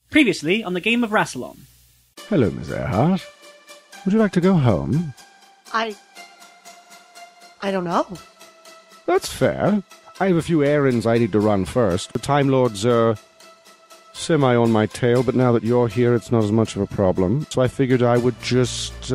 Previously on the Game of Rassilon. Hello, Miss Earhart. Would you like to go home? I don't know. That's fair. I have a few errands I need to run first. The Time Lords are semi on my tail, but now that you're here, it's not as much of a problem. So I figured I would just,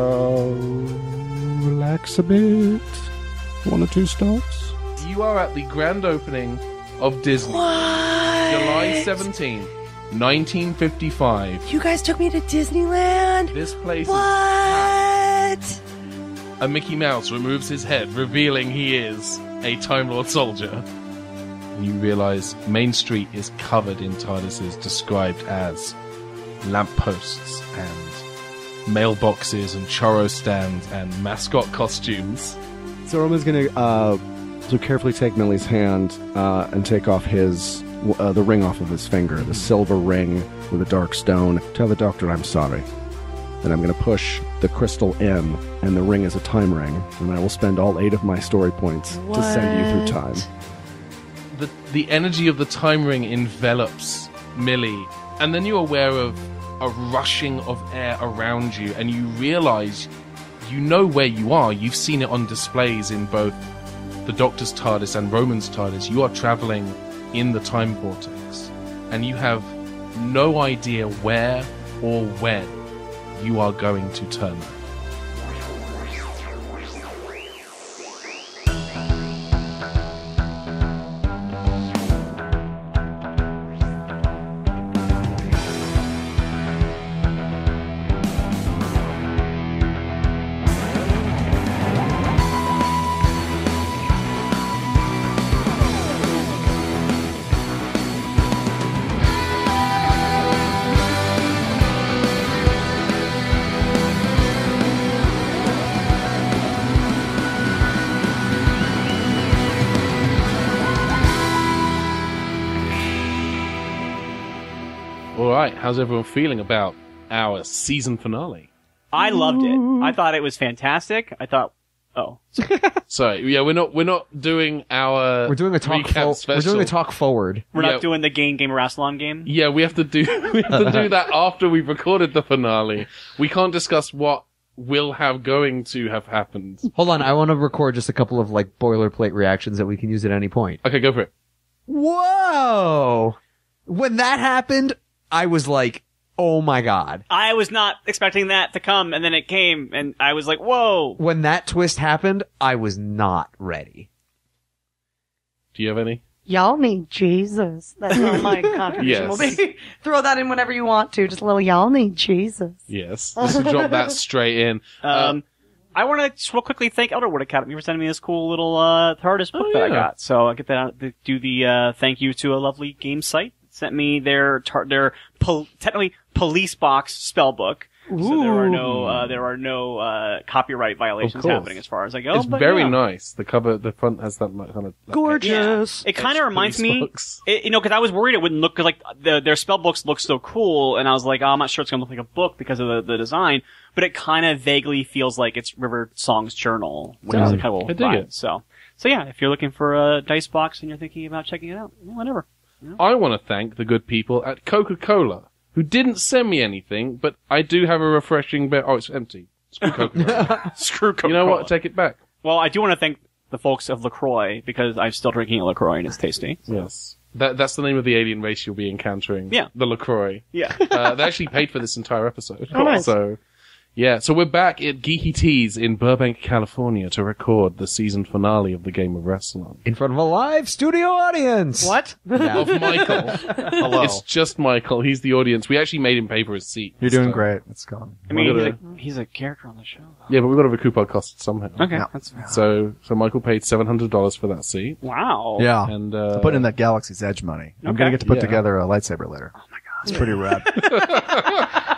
relax a bit. 1 or 2 stops? You are at the grand opening of Disney. July 17th, 1955. You guys took me to Disneyland? This place What? is packed. A Mickey Mouse removes his head, revealing he is a Time Lord soldier. And you realize Main Street is covered in TARDISes described as lampposts and mailboxes and churro stands and mascot costumes. So Roman's gonna, carefully take Millie's hand, and take off the ring off of his finger, the silver ring with a dark stone. Tell the doctor I'm sorry. Then I'm going to push the crystal in, and the ring is a time ring, and I will spend all 8 of my story points to send you through time. The energy of the time ring envelops Millie, and then you're aware of a rushing of air around you, and you realize you know where you are. You've seen it on displays in both the Doctor's TARDIS and Roman's TARDIS. You are traveling in the time vortex, and you have no idea where or when you are going to turn. Alright, how's everyone feeling about our season finale? I loved it. I thought it was fantastic. Sorry, yeah, we're not doing our We're doing a talk recap special. We're doing a talk forward. We're Yeah. not doing the Game of Rassilon game. Yeah, we have to do that after we've recorded the finale. We can't discuss what will have going to have happened. Hold on, I want to record just a couple of like boilerplate reactions that we can use at any point. Okay, go for it. Whoa! When that happened, I was like, oh my god. I was not expecting that to come, and then it came, and I was like, whoa! When that twist happened, I was not ready. Do you have any? Y'all need Jesus. That's all my contribution will Yes. be. Throw that in whenever you want to. Just a little y'all need Jesus. Yes. Just to drop that straight in. I want to just real quickly thank Elderwood Academy for sending me this cool little TARDIS book that I got. So I'll get that out, do the thank you to a lovely game site. Sent me their technically police box spell book. So there are no copyright violations course. happening as far as I go. It's but very yeah. nice. The cover, the front has that like, kind of Gorgeous. It kind of reminds police me, books. because I was worried it wouldn't look, because like their spell books look so cool, and I was like, oh, I'm not sure it's gonna look like a book because of the design, but it kind of vaguely feels like it's River Song's journal, which is a kind of I dig vibe. it. So yeah, if you're looking for a dice box and you're thinking about checking it out, whatever. I want to thank the good people at Coca-Cola, who didn't send me anything, but I do have a refreshing beer. Oh, it's empty. Screw Coca-Cola. Screw Coca-Cola. You know what? Take it back. Well, I do want to thank the folks of LaCroix, because I'm still drinking a LaCroix and it's tasty. Yes. That's the name of the alien race you'll be encountering. Yeah. The LaCroix. Yeah. They actually paid for this entire episode. Oh, nice. So, yeah. So we're back at Geeky Teas in Burbank, California to record the season finale of the Game of Rassilon. In front of a live studio audience! What? Yeah. Of Michael. Hello. It's just Michael. He's the audience. We actually made him pay for his seat. You're doing So- great. It's gone. I mean, We're he's a character on the show. Yeah, but we've got to recoup our costs somehow. Okay, Yeah. that's fine. So Michael paid $700 for that seat. Wow. Yeah. And, to put in that Galaxy's Edge money. I'm Okay. gonna get to put Yeah. together a lightsaber later. Oh my god. It's pretty rad.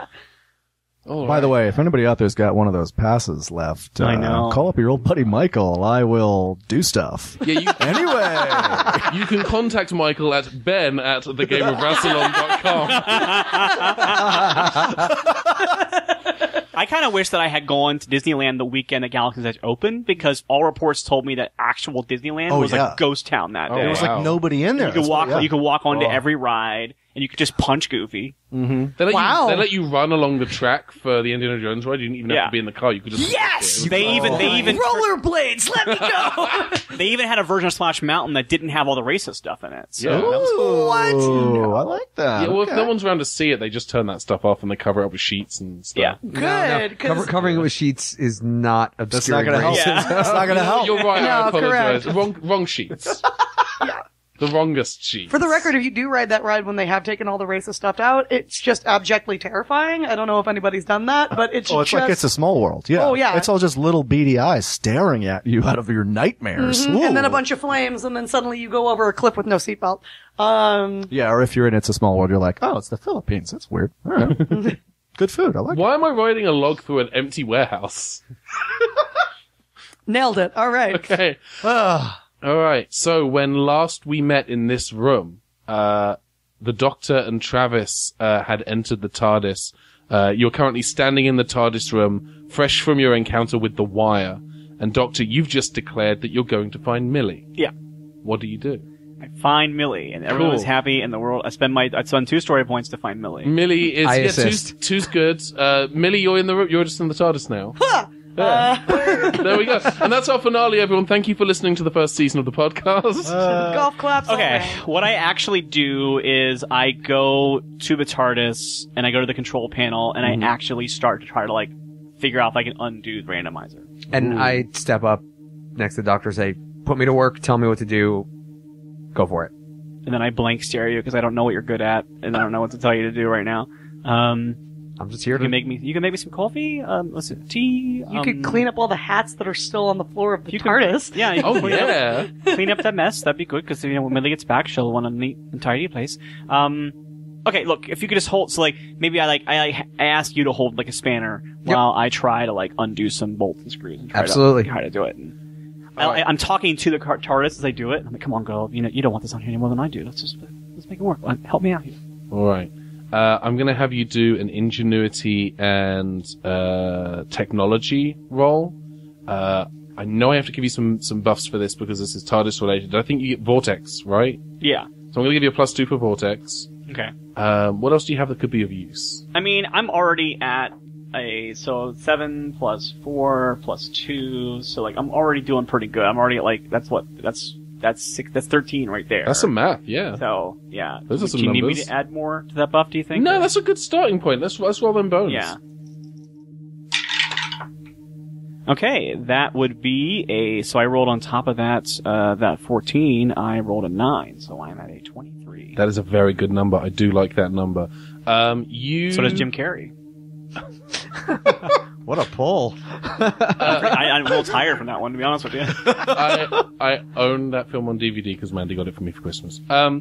all By right. the way, if anybody out there's got one of those passes left, I know. call up your old buddy Michael. I will do stuff. Yeah, you, Anyway. you can contact Michael at ben@thegameofrassilon.com. I kind of wish that I had gone to Disneyland the weekend that Galaxy's Edge opened, because all reports told me that actual Disneyland Oh, was yeah. a ghost town that Oh, day. There was wow. like nobody in there. You could That's walk. what- yeah. You could walk onto Oh. every ride, and you could just punch Goofy. They let you run along the track for the Indiana Jones ride. You didn't even have Yeah. to be in the car. You could just Yes! They even Rollerblades, let me go! they even had a version of Splash Mountain that didn't have all the racist stuff in it. So Yeah. that was cool. What? Ooh, I like that. Yeah, well, if Okay. no one's around to see it, they just turn that stuff off and they cover it up with sheets and stuff. Yeah. Good. 'cause- Covering it with sheets is not That's not obscuring going to help. racism. Yeah. That's not going to help. You're right, I No, apologize. correct. Wrong sheets. The wrongest sheets. For the record, if you do ride that ride when they have taken all the racist stuff out, it's just abjectly terrifying. I don't know if anybody's done that, but it's Oh, it's just... like It's a Small World. Yeah. Oh, yeah. It's all just little beady eyes staring at you out of your nightmares. and then a Ooh. bunch of flames, and then suddenly you go over a cliff with no seatbelt. Yeah, or if you're in It's a Small World, you're like, oh, it's the Philippines. That's weird. All right. Good food. I like it. Why am I riding a log through an empty warehouse? Nailed it. All right. Okay. All right. So when last we met in this room, the Doctor and Travis had entered the TARDIS. You're currently standing in the TARDIS room, fresh from your encounter with the Wire. And Doctor, you've just declared that you're going to find Millie. Yeah. What do you do? I find Millie, and everyone Cool. is happy in the world. I spend 2 story points to find Millie. Millie is I yeah, assist. two's good. Millie, you're in the room. You're just in the TARDIS now. Yeah. There we go. And that's our finale, everyone. Thank you for listening to the first season of the podcast. Golf claps. all Okay, around. what I actually do is I go to the TARDIS and I go to the control panel and I actually start to try to like figure out if I can undo the randomizer. And I step up next to the doctor, say, put me to work, tell me what to do, go for it. And then I blank stare you because I don't know what you're good at and I don't know what to tell you to do right now. I'm just here You to can make me some coffee. Let's see, tea. You could clean up all the hats that are still on the floor of the you could- TARDIS. Yeah. You can Oh clean up- yeah. clean up that mess. That'd be good because when Millie gets back, she'll want a neat and tidy place. Okay, look, if you could just hold, so like maybe I ask you to hold like a spanner while I try to like undo some bolts and screws and Absolutely. try to do it. And I'm talking to the TARDIS as I do it. I'm like, come on, girl, you don't want this on here any more than I do. Let's make it work. Help me out here. All right. I'm going to have you do an ingenuity and technology roll. I know I have to give you some buffs for this because this is TARDIS related. I think you get Vortex, right? Yeah. So I'm going to give you a +2 for Vortex. Okay. What else do you have that could be of use? I mean, I'm already at 7 plus 4 plus 2, so like I'm already doing pretty good. I'm already at like that's 13 right there. That's some math, yeah. So yeah. Those are some do you need me numbers. to add more to that buff? Do you think? No, that's a good starting point. Let's roll them bones. Yeah. Okay, that would be so I rolled on top of that 14, I rolled a 9, so I'm at a 23. That is a very good number. I do like that number. So does Jim Carrey. What a pull. I'm a little tired from that one, to be honest with you. I own that film on DVD because Mandy got it for me for Christmas.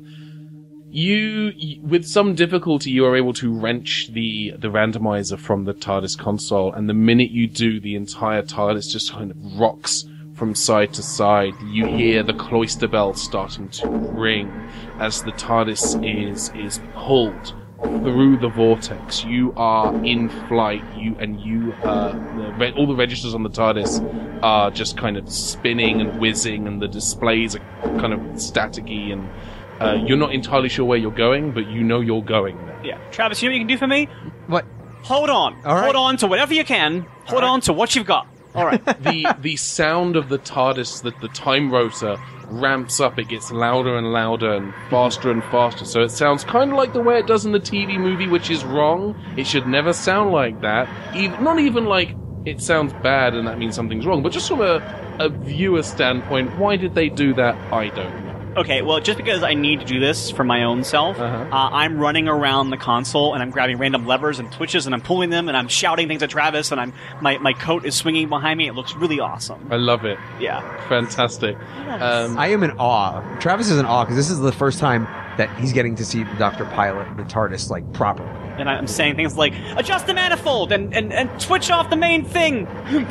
You, with some difficulty, you are able to wrench the randomizer from the TARDIS console, and the minute you do, the entire TARDIS just kind of rocks from side to side. You hear the cloister bell starting to ring as the TARDIS is pulled through the vortex. You are in flight. All the registers on the TARDIS are just kind of spinning and whizzing, and the displays are kind of staticky, and you're not entirely sure where you're going, but you know you're going there. Yeah. Travis, you know what you can do for me? What? Hold on. All right. Hold on to whatever you can. Hold on to what you've got. All right. The sound of the TARDIS, the time rotor, ramps up. It gets louder and louder and faster, so it sounds kind of like the way it does in the TV movie, which is wrong. It should never sound like that. Not even like it sounds bad and that means something's wrong, but just from a viewer standpoint, why did they do that? I don't know. Okay, well, just because I need to do this for my own self, I'm running around the console and I'm grabbing random levers and twitches and I'm pulling them and I'm shouting things at Travis and my coat is swinging behind me. It looks really awesome. I love it. Yeah. Fantastic. I am in awe. Travis is in awe because this is the first time that he's getting to see the Doctor pilot the TARDIS like properly. And I'm saying things like, adjust the manifold and switch off the main thing.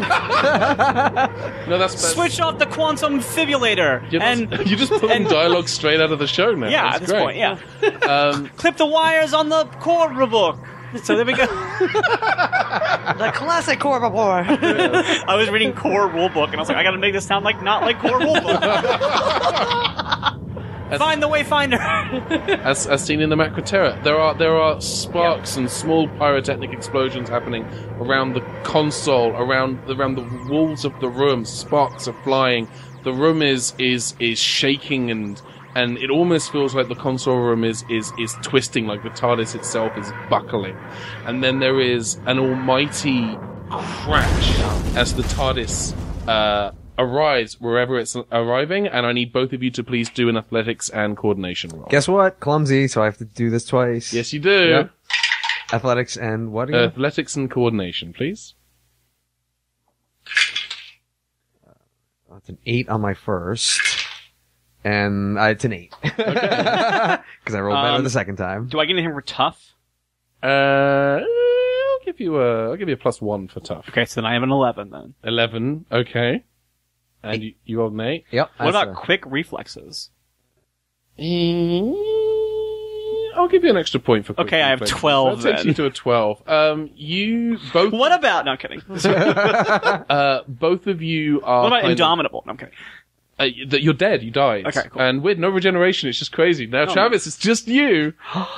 No, that's Switch off the quantum fibrillator. You just pulling dialogue straight out of the show now. Yeah, That's at this great. point, yeah. Clip the wires on the core book. So there we go. The classic core report. I was reading Core Rulebook, and I was like, I gotta make this sound like not like Core Rulebook. Find the Wayfinder! as seen in the Macroterra. There are sparks and small pyrotechnic explosions happening around the console, around the walls of the room. Sparks are flying. The room is shaking and it almost feels like the console room is twisting, like the TARDIS itself is buckling. And then there is an almighty crash as the TARDIS arrives wherever it's arriving, and I need both of you to please do an athletics and coordination roll. Guess what? Clumsy, so I have to do this twice. Yes, you do. Yep. Athletics and what again? Athletics and coordination, please. It's an 8 on my first. And it's an 8. Because I rolled better the second time. Do I get anything for tough? I'll give you a +1 for tough. Okay, so then I have an 11 then. 11, okay. And you rolled an 8? Yep. What about quick reflexes? I'll give you an extra point for quick Okay, I have reflexes. 12 That takes you then. to a 12. You both... What about... No, I'm kidding. What both of you are... about kind of- Indomitable? No, I'm kidding. that you're dead, you died. Okay, cool. And with no regeneration, it's just crazy. Now, Travis, it's just you.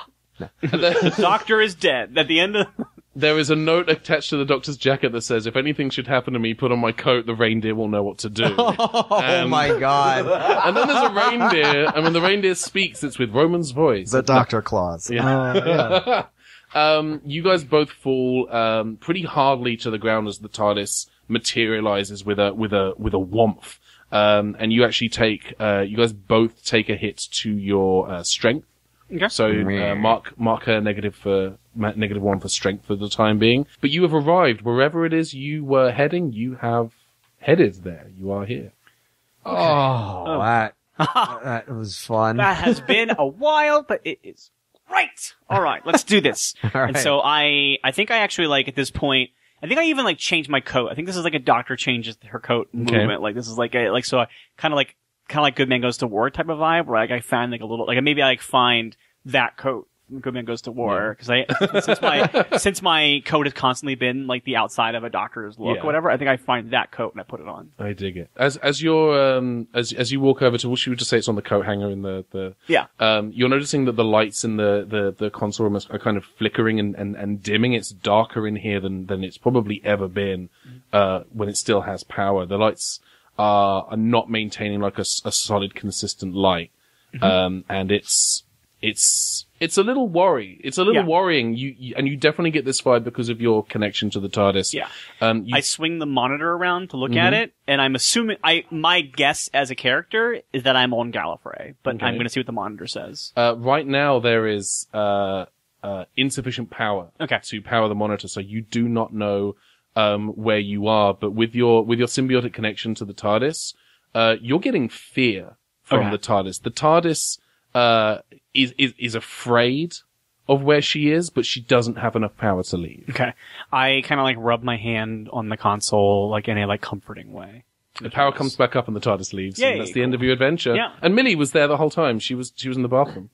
The doctor is dead. At the end of... There is a note attached to the doctor's jacket that says, if anything should happen to me, put on my coat, the reindeer will know what to do. Oh my god. And then there's a reindeer, and when the reindeer speaks, it's with Roman's voice. The Dr. Claus. Yeah. You guys both fall pretty hardly to the ground as the TARDIS materializes with a whomph. And you actually you guys both take a hit to your strength. Okay. So mark a -1 for strength for the time being. But you have arrived wherever it is you were heading. You have headed there. You are here. Oh, that was fun. That has been a while, but it is great. All right, let's do this. All right. And so I think I actually like at this point. I think I even like changed my coat. I think this is like a doctor changes her coat movement. Like this is like a so I kind of like Good Man Goes to War type of vibe, where like I find like a little like maybe I like find that coat from Good Man Goes to War because since my coat has constantly been like the outside of a doctor's look or whatever. I think I find that coat and I put it on. I dig it. As you're as you walk over to, well, should we just say it's on the coat hanger in the you're noticing that the lights in the console room are kind of flickering and dimming. It's darker in here than it's probably ever been when it still has power. The lights are not maintaining like a solid, consistent light. And it's a little worry. It's a little worrying. You definitely get this vibe because of your connection to the TARDIS. Yeah. I swing the monitor around to look at it, and I'm assuming my guess as a character is that I'm on Gallifrey, but I'm going to see what the monitor says. Right now there is insufficient power to power the monitor, so you do not know where you are. But with your symbiotic connection to the TARDIS, you're getting fear from the TARDIS. The TARDIS is afraid of where she is, but she doesn't have enough power to leave. Okay. I kind of like rub my hand on the console like in a like comforting way. The power comes back up and the TARDIS leaves. Yay, and that's the end of your adventure. Yeah. And Millie was there the whole time. She was in the bathroom.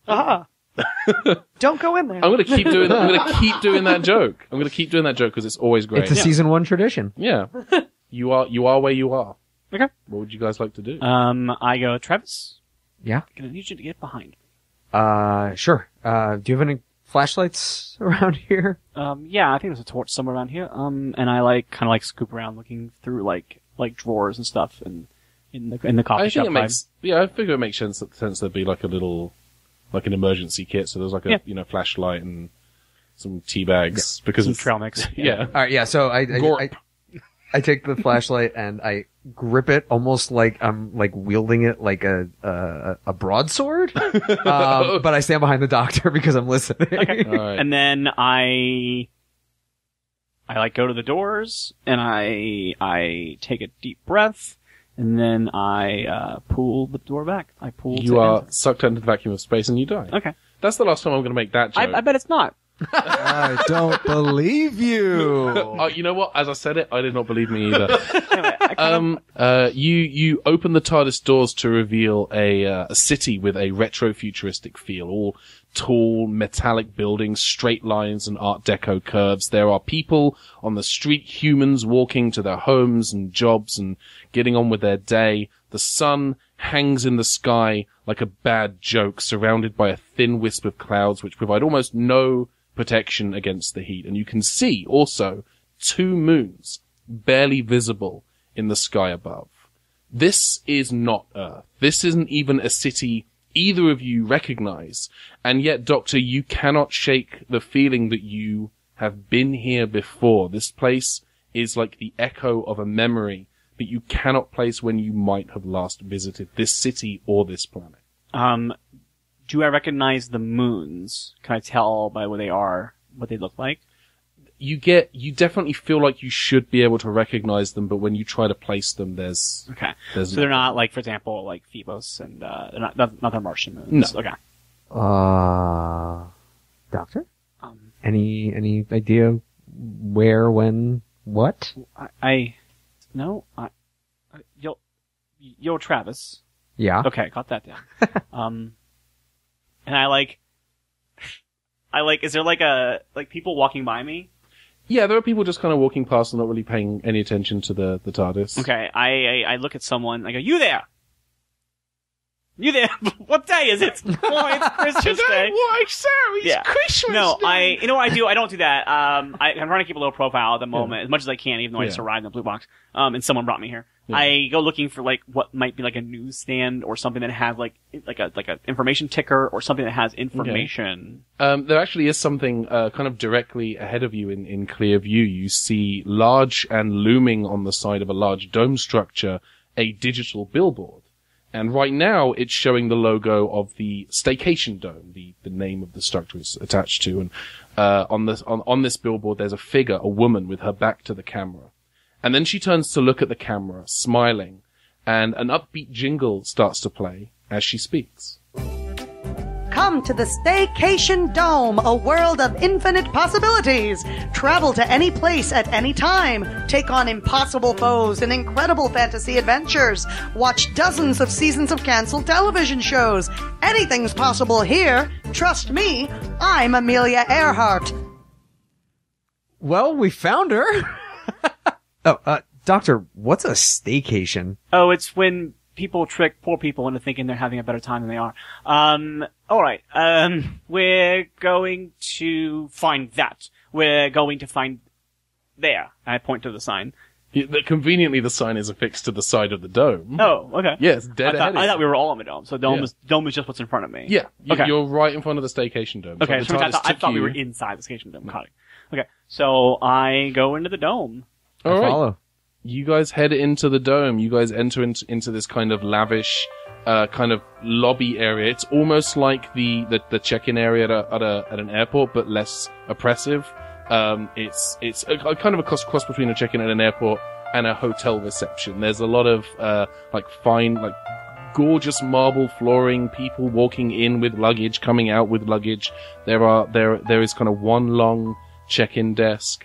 Don't go in there. I'm gonna keep doing that joke. I'm gonna keep doing that joke because it's always great. It's a season 1 tradition. Yeah. You are where you are. Okay. What would you guys like to do? I go, Travis, Yeah. I'm gonna need you to get behind me. Sure. Do you have any flashlights around here? Yeah, I think there's a torch somewhere around here. And I like kind of like scoop around looking through like drawers and stuff and in the coffee I shop. think it makes, I figure it makes sense there'd be like a little, like an emergency kit. So there's like a, flashlight and some tea bags because some it's, trail mix. yeah. All right. Yeah. So I take the flashlight and I grip it almost like I'm like wielding it like a broadsword. But I stand behind the doctor because I'm listening. Okay. All right. And then I like go to the doors and I take a deep breath and then I pull the door back. You are sucked into the vacuum of space and you die. Okay. That's the last time I'm going to make that joke. I bet it's not. I don't believe you. Oh, you know what? As I said it, I did not believe me either. Anyway, You open the TARDIS doors to reveal a city with a retro-futuristic feel. All tall, metallic buildings, straight lines, and Art Deco curves. There are people on the street, humans walking to their homes and jobs and getting on with their day. The sun hangs in the sky like a bad joke, surrounded by a thin wisp of clouds which provide almost no protection against the heat. And you can see also 2 moons barely visible in the sky above. This is not Earth. This isn't even a city either of you recognize. And yet, Doctor, you cannot shake the feeling that you have been here before. This place is like the echo of a memory that you cannot place when you might have last visited this city or this planet. Do I recognize the moons? Can I tell by what they are, what they look like? You definitely feel like you should be able to recognize them, but when you try to place them, there's so they're not like, for example, like Phoebos, and they're not the Martian moons. No. Okay. Doctor? Any idea where, when, what? Yo, Travis. Yeah. Okay, got that down. And I like, is there like people walking by me? Yeah, there are people just kind of walking past and not really paying any attention to the TARDIS. Okay, I look at someone, I go, you there? You there? What day is it? Oh, it's Christmas Day. Why, sir? It's Christmas No, Day. you know what I do? I don't do that. I'm trying to keep a low profile at the moment, as much as I can, even though I just arrived in the blue box. And someone brought me here. Yeah. I go looking for like what might be like a newsstand or something that has like a information ticker or something that has information. Okay. There actually is something kind of directly ahead of you in clear view. You see large and looming on the side of a large dome structure a digital billboard. And right now, it's showing the logo of the Staycation Dome, the name of the structure is attached to. And on this billboard, there's a figure, a woman, with her back to the camera. And then she turns to look at the camera, smiling, and an upbeat jingle starts to play as she speaks. Come to the Staycation Dome, a world of infinite possibilities. Travel to any place at any time. Take on impossible foes and incredible fantasy adventures. Watch dozens of seasons of canceled television shows. Anything's possible here. Trust me, I'm Amelia Earhart. Well, we found her. Doctor, what's a staycation? Oh, it's when people trick poor people into thinking they're having a better time than they are. Alright, we're going to find that. We're going to find there. I point to the sign. Conveniently, the sign is affixed to the side of the dome. Oh, okay. Yes, dead ahead. I thought we were all on the dome, so dome is just what's in front of me. Yeah, okay. You're right in front of the Staycation Dome. Okay, so I thought we were inside the Staycation Dome. Got it. Okay, so I go into the dome. All right. Follow. You guys head into the dome. You guys enter into this kind of lavish, kind of lobby area. It's almost like the check-in area at an airport, but less oppressive. It's a kind of a cross between a check-in at an airport and a hotel reception. There's a lot of, gorgeous marble flooring, people walking in with luggage, coming out with luggage. There is kind of one long check-in desk.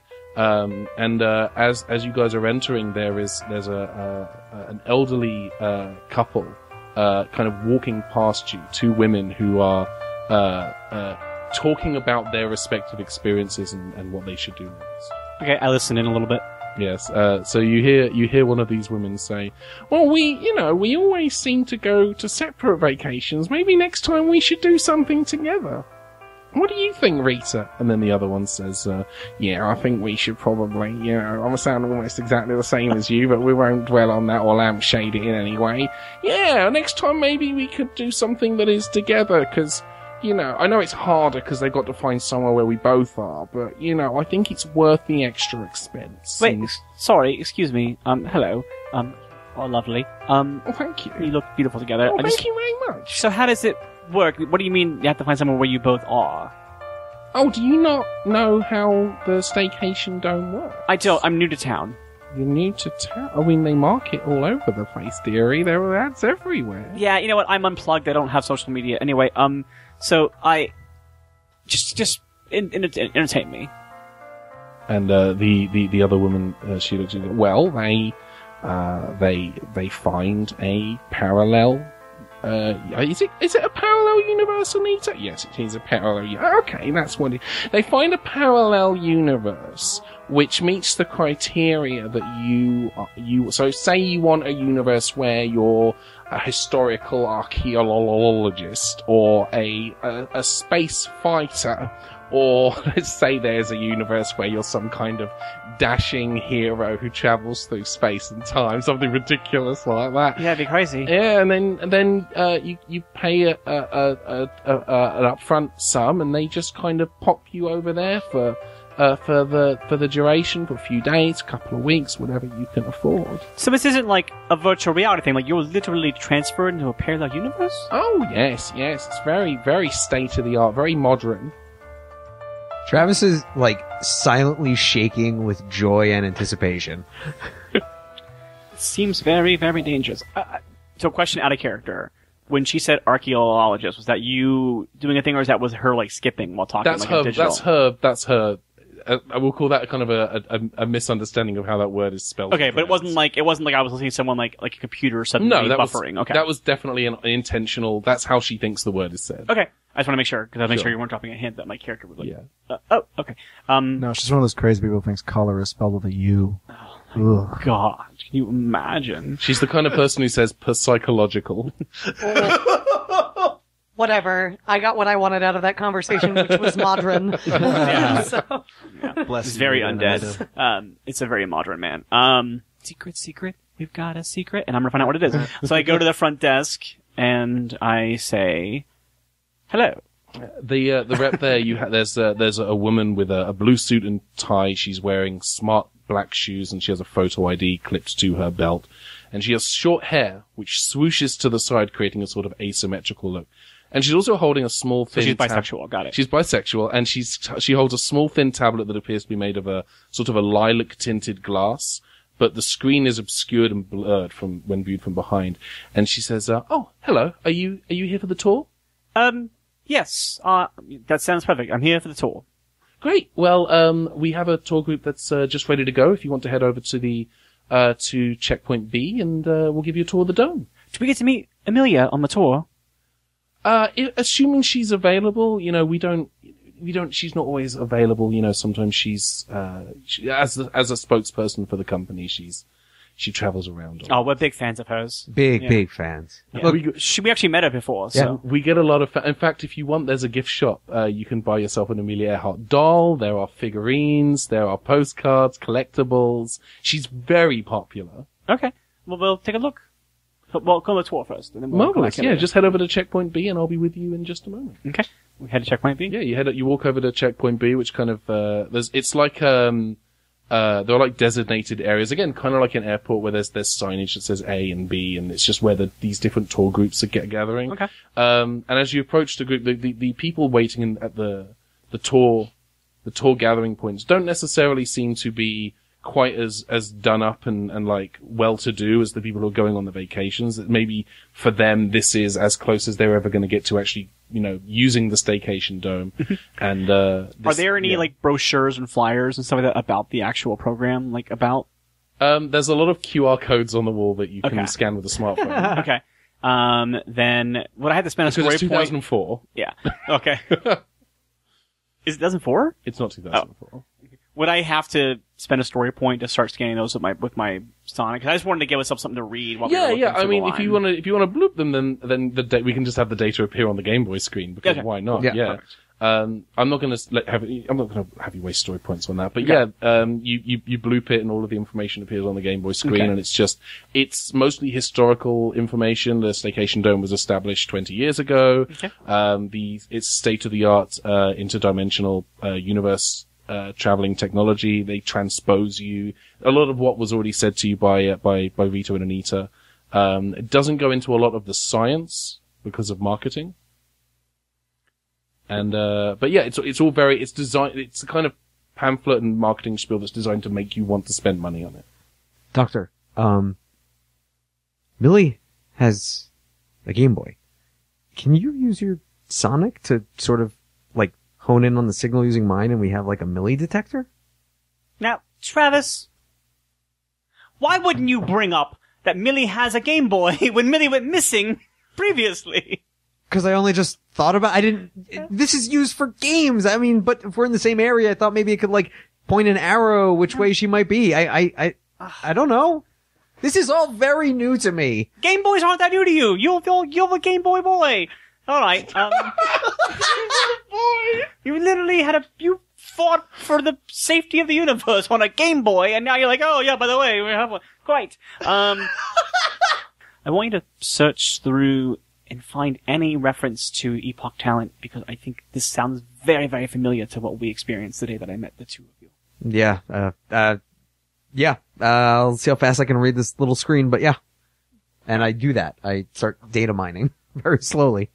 As you guys are entering, there's an elderly, couple, kind of walking past you, 2 women who are, talking about their respective experiences and what they should do next. Okay, I listen in a little bit. Yes, so you hear one of these women say, well, we always seem to go to separate vacations. Maybe next time we should do something together. What do you think, Rita? And then the other one says, yeah, I think we should probably, I sound almost exactly the same as you, but we won't dwell on that or lampshade it in any way. Yeah, next time maybe we could do something that is together, because, I know it's harder because they've got to find somewhere where we both are, but, I think it's worth the extra expense. Wait, sorry, excuse me. Hello. Oh, lovely. Well, thank you. You look beautiful together. Oh, thank you very much. So how does it work? What do you mean you have to find somewhere where you both are? Oh, do you not know how the Staycation Dome works? I don't. I'm new to town. You're new to town? I mean, they mark it all over the place, dearie. There are ads everywhere. Yeah, you know what? I'm unplugged. I don't have social media. Anyway, so I... Just entertain me. And the other woman, she looks at you. Well, they find a parallel... is it a parallel parallel universe, Anita? Yes, it is a parallel universe. Okay, that's what it is. They find a parallel universe which meets the criteria that so say you want a universe where you're a historical archaeologist or a space fighter, or let's say there's a universe where you're some kind of dashing hero who travels through space and time, something ridiculous like that. Yeah, it'd be crazy. Yeah, and then you pay an upfront sum, and they just kind of pop you over there for the duration, for a few days, a couple of weeks, whatever you can afford. So this isn't like a virtual reality thing. Like you're literally transferred into a parallel universe. Oh yes, it's very, very state of the art, very modern. Travis is like silently shaking with joy and anticipation. It seems very, very dangerous. So, question out of character. When she said archaeologist, was that you doing a thing, or was her like skipping while talking? That's like her. digital? That's her. I will call that kind of a misunderstanding of how that word is spelled. Okay, but it wasn't like I was listening to someone like a computer suddenly buffering. Okay, that was definitely an intentional. That's how she thinks the word is said. Okay, I just want to make sure because I make sure you weren't dropping a hint that my character would. Oh, okay. No, she's one of those crazy people who thinks color is spelled with a U. Oh, God, can you imagine? She's the kind of person who says per psychological. Whatever. I got what I wanted out of that conversation, which was modern. So. Bless It's you, very Anita. undead. It's a very modern man. Secret. We've got a secret, and I'm gonna find out what it is. So I go to the front desk and I say, "Hello." The rep there, there's a woman with a blue suit and tie. She's wearing smart black shoes, and she has a photo ID clipped to her belt. And she has short hair, which swooshes to the side, creating a sort of asymmetrical look. And she's also holding a small thin... So she's bisexual, got it. She's bisexual, and she holds a small thin tablet that appears to be made of a sort of a lilac-tinted glass, but the screen is obscured and blurred from when viewed from behind. And she says, "Oh, hello. Are you here for the tour?" Yes. That sounds perfect. I'm here for the tour. Great. Well, we have a tour group that's just ready to go. If you want to head over to the to Checkpoint B, and we'll give you a tour of the dome. Do we get to meet Amelia on the tour? Assuming she's available, we don't, she's not always available, sometimes she's, as a spokesperson for the company, she travels around. Oh, we're big fans of hers. Big fans. Yeah. Look, we actually met her before, so. Yeah. We get a lot of, in fact, if you want, there's a gift shop. You can buy yourself an Amelia Earhart doll, there are figurines, there are postcards, collectibles. She's very popular. Okay. Well, we'll take a look. Well, go on the tour first. And then we'll Marvelous. Yeah, just head over to Checkpoint B and I'll be with you in just a moment. Okay. We head to Checkpoint B? Yeah, you walk over to Checkpoint B, which kind of, it's like, there are like designated areas, again, kind of like an airport where there's signage that says A and B, and it's just where these different tour groups are gathering. Okay. And as you approach the group, the people waiting at the tour gathering points don't necessarily seem to be quite as done up and like well-to-do as the people who are going on the vacations. That maybe for them this is as close as they're ever going to get to actually, using the staycation dome. And are there any like brochures and flyers and stuff like that about the actual program? Like about? There's a lot of QR codes on the wall that you can scan with a smartphone. Okay. Then would I have to spend a Because story it's 2004. point? Yeah. Okay. Is it 2004? It's not 2004. Would I have to spend a story point to start scanning those with my Sonic? 'Cause I just wanted to give myself something to read while we were looking I through mean, the if you line. want to bloop them, then we can just have the data appear on the Game Boy screen because Okay. why not? Yeah. Yeah. I'm not going to have you waste story points on that. But you bloop it and all of the information appears on the Game Boy screen, Okay. and it's mostly historical information. The Staycation Dome was established 20 years ago. Okay. It's state of the art interdimensional universe. Traveling technology, they transpose you. A lot of what was already said to you by Vito and Anita. It doesn't go into a lot of the science because of marketing. And, but yeah, it's all it's designed, it's a kind of pamphlet and marketing spiel that's designed to make you want to spend money on it. Doctor, Millie has a Game Boy. Can you use your Sonic to sort of, like, hone in on the signal using mine and we have, like, a Millie detector? Now, Travis, why wouldn't you bring up that Millie has a Game Boy when Millie went missing previously? Because I only just thought about, this is used for games. I mean, but if we're in the same area, I thought maybe it could like point an arrow which way she might be. I don't know. This is all very new to me. Game Boys aren't that new to you. You're a Game Boy boy. All right. You literally you fought for the safety of the universe on a Game Boy, and now you're like, oh yeah, by the way, we have one. Great. I want you to search through and find any reference to Epoch Talent, because I think this sounds very, very familiar to what we experienced the day that I met the two of you. Yeah. I'll see how fast I can read this little screen, but yeah. And I do that. I start data mining very slowly.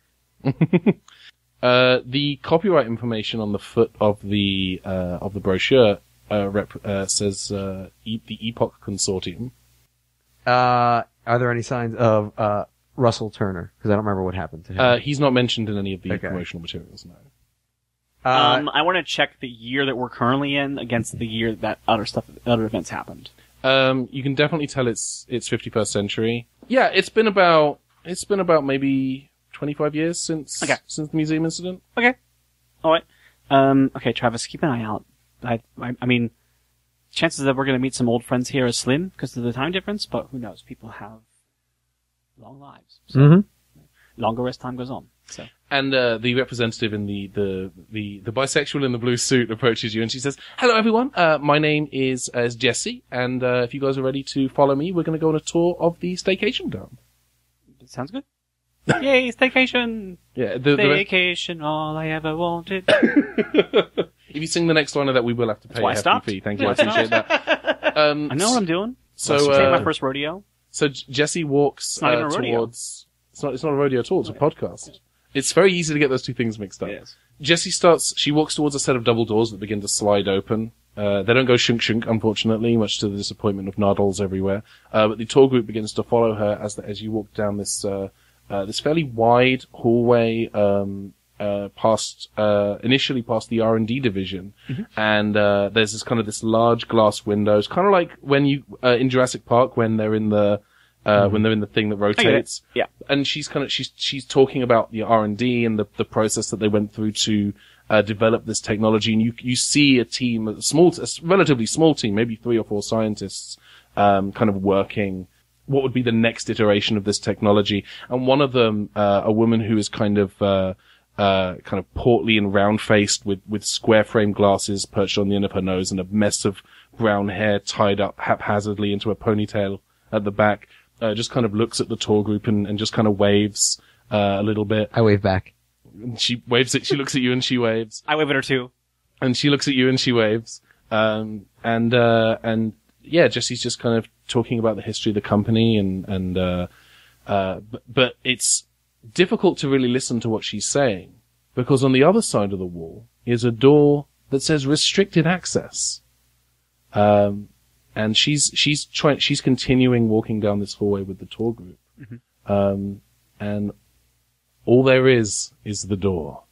The copyright information on the foot of the brochure says the Epoch Consortium. Are there any signs of Russell Turner? Because I don't remember what happened to him. He's not mentioned in any of the promotional materials, no. I want to check the year that we're currently in against the year that other events happened. You can definitely tell it's 51st century. Yeah, it's been about maybe 25 years since the museum incident. Okay. All right. Okay, Travis, keep an eye out. I mean, chances that we're going to meet some old friends here are slim because of the time difference, but who knows? People have long lives. So longer as time goes on. So. And the representative in the bisexual in the blue suit approaches you and she says, "Hello everyone, my name is Jessie, and if you guys are ready to follow me, we're going to go on a tour of the Staycation Dome." Sounds good. Yay, staycation! Yeah, staycation, all I ever wanted. If you sing the next line of that, we will have to pay a hefty fee. Thank you, I appreciate that. I know what I'm doing. So, it's my first rodeo. So Jessie walks towards. It's not a rodeo at all. It's a podcast. It's very easy to get those two things mixed up. Yes. Jessie she walks towards a set of double doors that begin to slide open. They don't go shunk shunk, unfortunately, much to the disappointment of Noddles everywhere. But the tour group begins to follow her as you walk down this fairly wide hallway, initially past the R&D division. Mm-hmm. And, there's this large glass windows, kind of like when in Jurassic Park, when they're in the thing that rotates. Yeah. And she's talking about the R&D and the process that they went through to, develop this technology. And you see a team, a relatively small team, maybe 3 or 4 scientists, kind of working what would be the next iteration of this technology. And one of them, a woman who is kind of portly and round-faced with square frame glasses perched on the end of her nose and a mess of brown hair tied up haphazardly into a ponytail at the back, just kind of looks at the tour group and just kind of waves, a little bit. I wave back. She waves she looks at you and she waves. I wave at her too. And she looks at you and she waves. And Jessie's just kind of talking about the history of the company but it's difficult to really listen to what she's saying because on the other side of the wall is a door that says restricted access. And she's continuing walking down this hallway with the tour group. Mm-hmm. And all there is the door.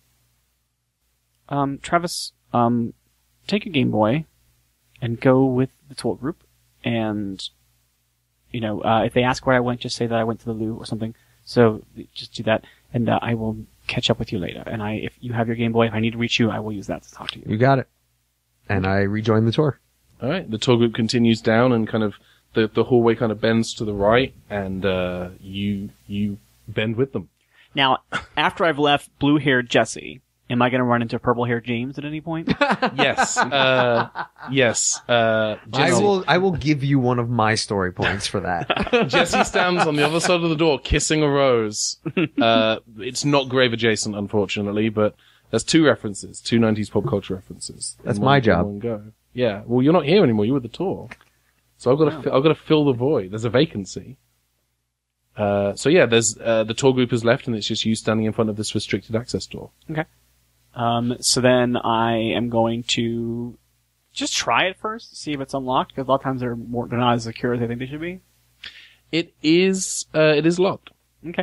Travis, take a Game Boy and go with the tour group. And, if they ask where I went, just say that I went to the loo or something. So just do that. And, I will catch up with you later. And if you have your Game Boy, if I need to reach you, I will use that to talk to you. You got it. And I rejoin the tour. All right. The tour group continues down and kind of the hallway kind of bends to the right and, you bend with them. Now, after I've left blue-haired Jessie, am I going to run into purple-haired James at any point? Yes. Yes. I will give you one of my story points for that. Jessie stands on the other side of the door, kissing a rose. It's not grave adjacent, unfortunately, but there's 2 references, 2 90s pop culture references. That's my job. One go. Yeah. Well, you're not here anymore. You were the tour. So I've got to fill the void. There's a vacancy. There's the tour group is left and it's just you standing in front of this restricted access door. Okay. So then I am going to just try it first, see if it's unlocked, because a lot of times they're not as secure as I think they should be. It is locked. Okay.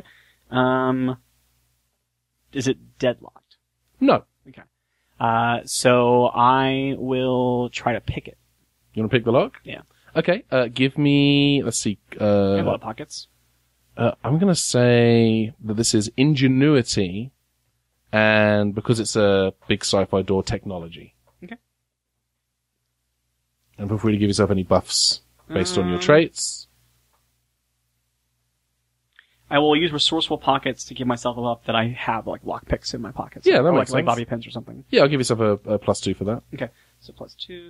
Is it deadlocked? No. Okay. So I will try to pick it. You want to pick the lock? Yeah. Okay. Give me, let's see, I have a lot of pockets. I'm going to say that this is ingenuity, and because it's a big sci-fi door, technology. Okay. And feel free to give yourself any buffs based on your traits. I will use resourceful pockets to give myself a buff that I have like lockpicks in my pockets. Yeah, that or makes like sense. bobby pins or something. Yeah, I'll give yourself a +2 for that. Okay, so +2. So that's going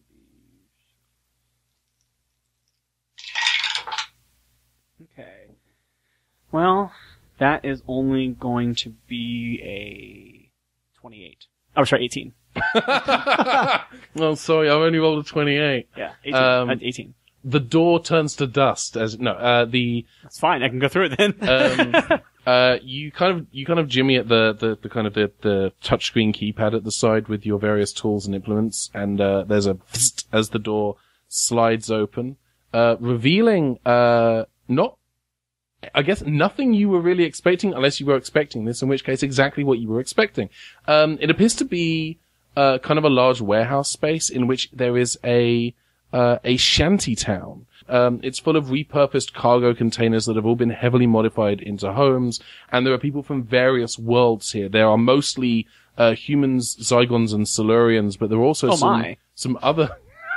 to be. Okay. Well, that is only going to be a 28. Oh, sorry, 18. Oh, sorry, I've only rolled a 28. Yeah, 18. 18. The door turns to dust That's fine. I can go through it then. You kind of jimmy at the kind of the touchscreen keypad at the side with your various tools and implements, and there's a psst as the door slides open, revealing nothing you were really expecting, unless you were expecting this, in which case exactly what you were expecting. It appears to be kind of a large warehouse space in which there is a shanty town. It's full of repurposed cargo containers that have all been heavily modified into homes, and there are people from various worlds here. There are mostly humans, Zygons, and Silurians, but there are also some other.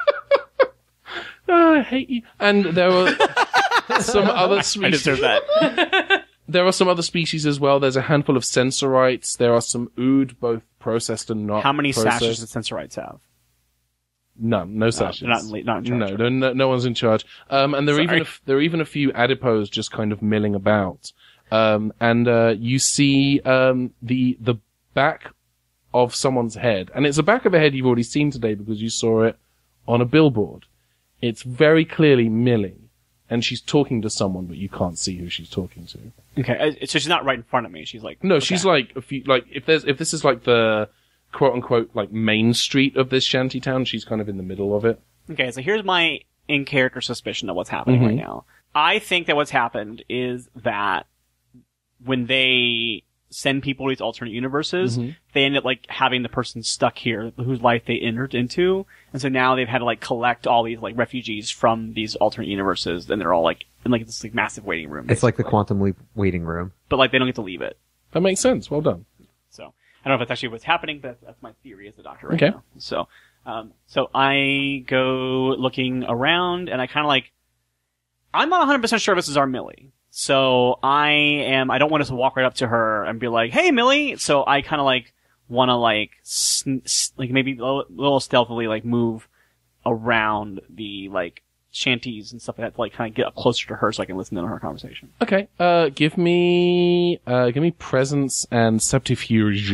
Oh, I hate you. And there are some other species. I deserve that. There are some other species as well. There's a handful of sensorites. There are some ood, both processed and not. How many processed. sashes does sensorites have? None, no sashes. Not in charge. No one's in charge. And there are even a few adipose just kind of milling about. You see the back of someone's head, and it's the back of a head you've already seen today because you saw it on a billboard. It's very clearly Millie, and she's talking to someone, but you can't see who she's talking to. Okay, so she's not right in front of me. She's like no, she's like if this is like the quote unquote like main street of this shanty town, she's kind of in the middle of it. Okay, so here's my in character suspicion of what's happening right now. I think that what's happened is that when they send people to these alternate universes, they end up like having the person stuck here whose life they entered into, and so now they've had to like collect all these like refugees from these alternate universes, and they're all like in like this like massive waiting room. It's like the Quantum Leap waiting room. But like they don't get to leave it. That makes sense. Well done. So I don't know if that's actually what's happening, but that's my theory as a doctor right Okay. now. So, so I go looking around, and I kind of like, I'm not 100% sure this is our Millie. So I don't want us to walk right up to her and be like, "Hey, Millie." So I kind of like want to like maybe a little stealthily like move around the like shanties and stuff like that to like kind of get up closer to her so I can listen to her conversation. Okay. Give me presence and subterfuge.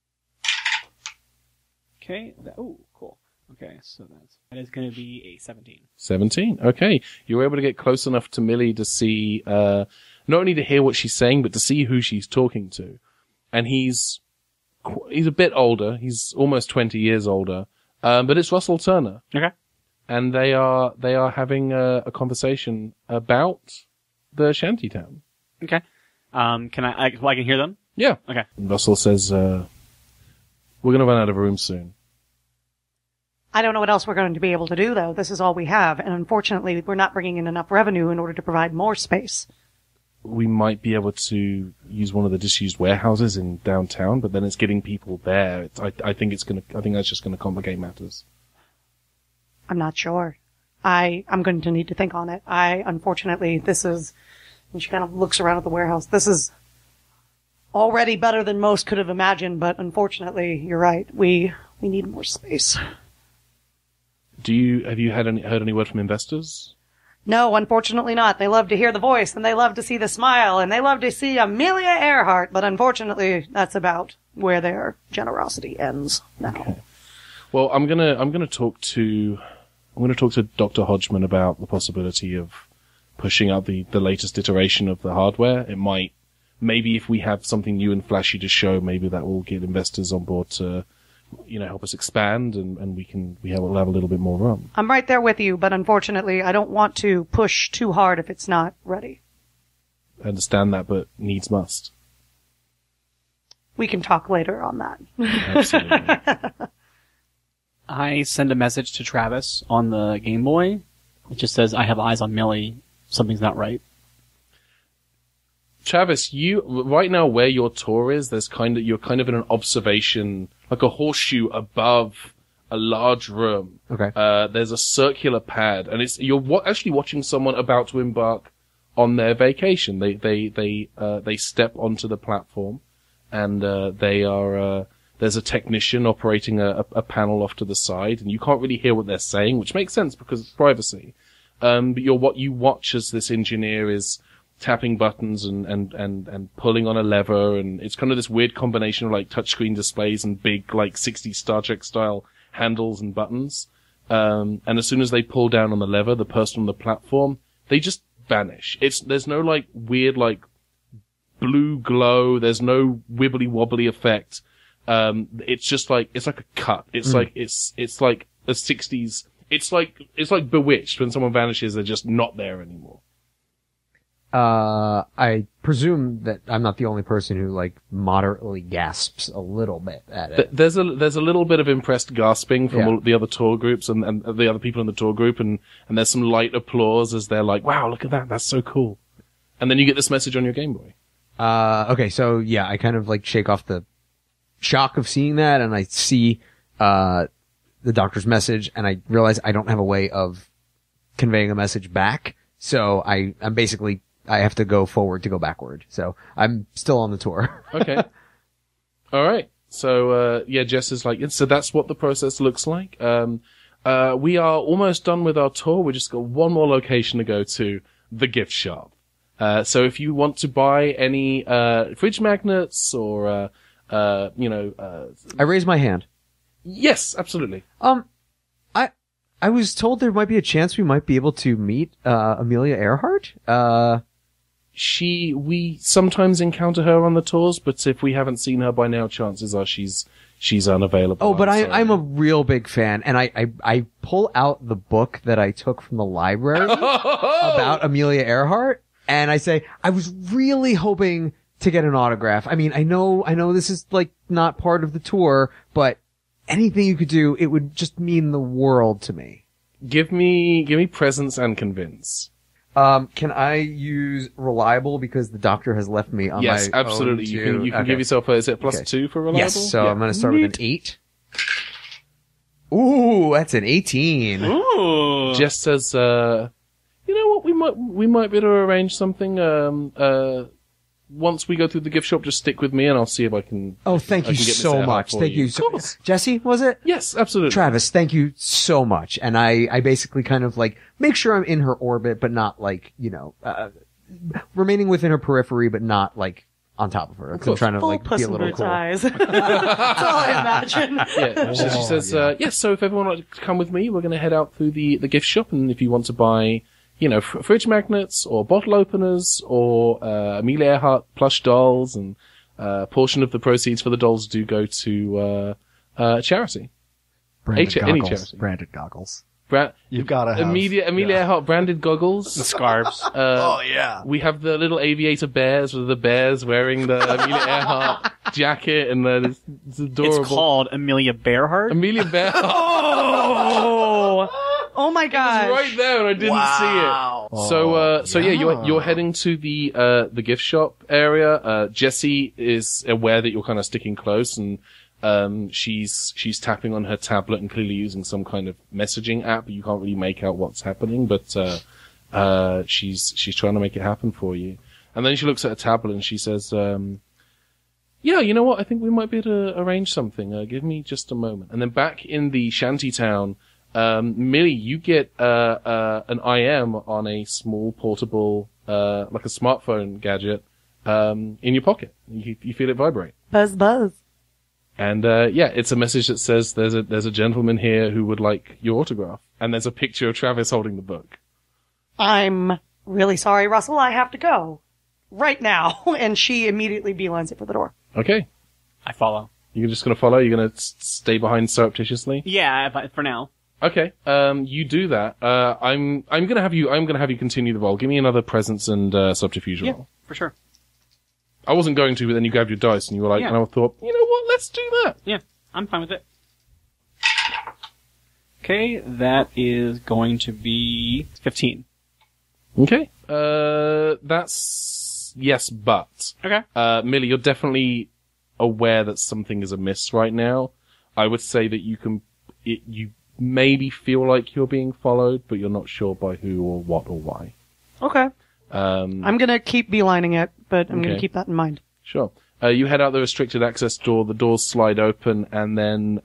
Okay. Oh, cool. Okay, so that is going to be a 17. 17. Okay. You're able to get close enough to Millie to see, not only to hear what she's saying, but to see who she's talking to. And he's a bit older. He's almost 20 years older. But it's Russell Turner. Okay. And they are having a conversation about the shantytown. Okay. Can I can hear them? Yeah. Okay. And Russell says, we're going to run out of room soon. I don't know what else we're going to be able to do, though. This is all we have, and unfortunately, we're not bringing in enough revenue in order to provide more space. We might be able to use one of the disused warehouses in downtown, but then it's getting people there. I think that's just going to complicate matters. I'm not sure. I'm going to need to think on it. Unfortunately, this is, and she kind of looks around at the warehouse, this is already better than most could have imagined, but unfortunately, you're right. We need more space. Have you heard any word from investors? No, unfortunately not. They love to hear the voice, and they love to see the smile, and they love to see Amelia Earhart, but unfortunately, that's about where their generosity ends now. Okay. Well, I'm gonna talk to Dr. Hodgman about the possibility of pushing out the latest iteration of the hardware. It might, maybe if we have something new and flashy to show, maybe that will get investors on board to, help us expand, and we'll have a little bit more room. I'm right there with you, but unfortunately, I don't want to push too hard if it's not ready. I understand that, but needs must. We can talk later on that. Absolutely. I send a message to Travis on the Game Boy. It just says, "I have eyes on Millie. Something's not right." Travis, you right now where your tour is, you're kind of in an observation, like a horseshoe above a large room. Okay. There's a circular pad, and you're actually watching someone about to embark on their vacation. They step onto the platform, and there's a technician operating a panel off to the side, and you can't really hear what they're saying, which makes sense because it's privacy. But what you watch as this engineer is tapping buttons and pulling on a lever, and it's kind of this weird combination of like touchscreen displays and big like 60s Star Trek style handles and buttons. And as soon as they pull down on the lever, the person on the platform, they just vanish. There's no like weird like blue glow. There's no wibbly wobbly effect. It's just like, it's like a cut. It's like, it's like a 60s, it's like Bewitched when someone vanishes, they're just not there anymore. I presume that I'm not the only person who like moderately gasps a little bit at it. There's a little bit of impressed gasping from all the other tour groups and the other people in the tour group, and there's some light applause as they're like, wow, look at that, that's so cool. And then you get this message on your Game Boy. Okay, so yeah, I kind of like shake off the shock of seeing that, and I see the doctor's message, and I realize I don't have a way of conveying a message back. So I'm basically, I have to go forward to go backward. So I'm still on the tour. Okay. All right. So, Jess is like, so that's what the process looks like. We are almost done with our tour. We just got one more location to go to, the gift shop. So if you want to buy any, fridge magnets or, I raise my hand. Yes, absolutely. I was told there might be a chance we might be able to meet, Amelia Earhart. We sometimes encounter her on the tours, but if we haven't seen her by now, chances are she's unavailable. Oh, but I'm a real big fan, and I pull out the book that I took from the library about Amelia Earhart, and I say, I was really hoping to get an autograph. I mean, I know this is like not part of the tour, but anything you could do, it would just mean the world to me. Give me presence and convince. Can I use reliable because the doctor has left me on my own? Yes, absolutely. You can give yourself is it +2 for reliable? Yes, so I'm going to start with an 8. Ooh, that's an 18. Ooh. Jess says, you know what, we might be able to arrange something, once we go through the gift shop, just stick with me and I'll see if I can. Oh, thank you so much. Thank you. Jesse, was it? Yes, absolutely. Travis, thank you so much. And I basically kind of like make sure I'm in her orbit, but not like, remaining within her periphery, but not like on top of her. I'm trying to like be a little cool. Eyes. That's all I imagine. Yeah. So she says, yes, so if everyone would like to come with me, we're going to head out through the gift shop, and if you want to buy fridge magnets or bottle openers or Amelia Earhart plush dolls, and a portion of the proceeds for the dolls do go to charity. Branded goggles. Any charity. Branded goggles. You've got to have Amelia Earhart branded goggles. The scarves. Oh, yeah. We have the little aviator bears with the bears wearing the Amelia Earhart jacket, and it's adorable. It's called Amelia Bearhart. Amelia Bearhart. Oh my god! It was right there, and I didn't see it. You're heading to the gift shop area. Jessie is aware that you're kind of sticking close, and she's tapping on her tablet and clearly using some kind of messaging app. You can't really make out what's happening, but she's trying to make it happen for you. And then she looks at her tablet and she says, "Yeah, you know what? I think we might be able to arrange something. Give me just a moment." And then back in the shanty town. Millie, you get an IM on a small portable, like a smartphone gadget, in your pocket. You feel it vibrate. Buzz, buzz. And it's a message that says there's a gentleman here who would like your autograph, and there's a picture of Travis holding the book. I'm really sorry, Russell. I have to go right now. And she immediately beelines it for the door. Okay, I follow. You're just gonna follow. You're gonna stay behind surreptitiously. Yeah, but for now. Okay, you do that. I'm gonna have you continue the roll. Give me another presence and subterfuge roll. Yeah, for sure. I wasn't going to, but then you grabbed your dice and you were like, and I thought, you know what, let's do that. Yeah, I'm fine with it. Okay, that is going to be 15. Okay, that's yes, but Okay. Millie, you're definitely aware that something is amiss right now. I would say that you maybe feel like you're being followed, but you're not sure by who or what or why. Okay. I'm gonna keep beelining it, but I'm gonna Okay. keep that in mind. Sure. You head out the restricted access door, the doors slide open, and then,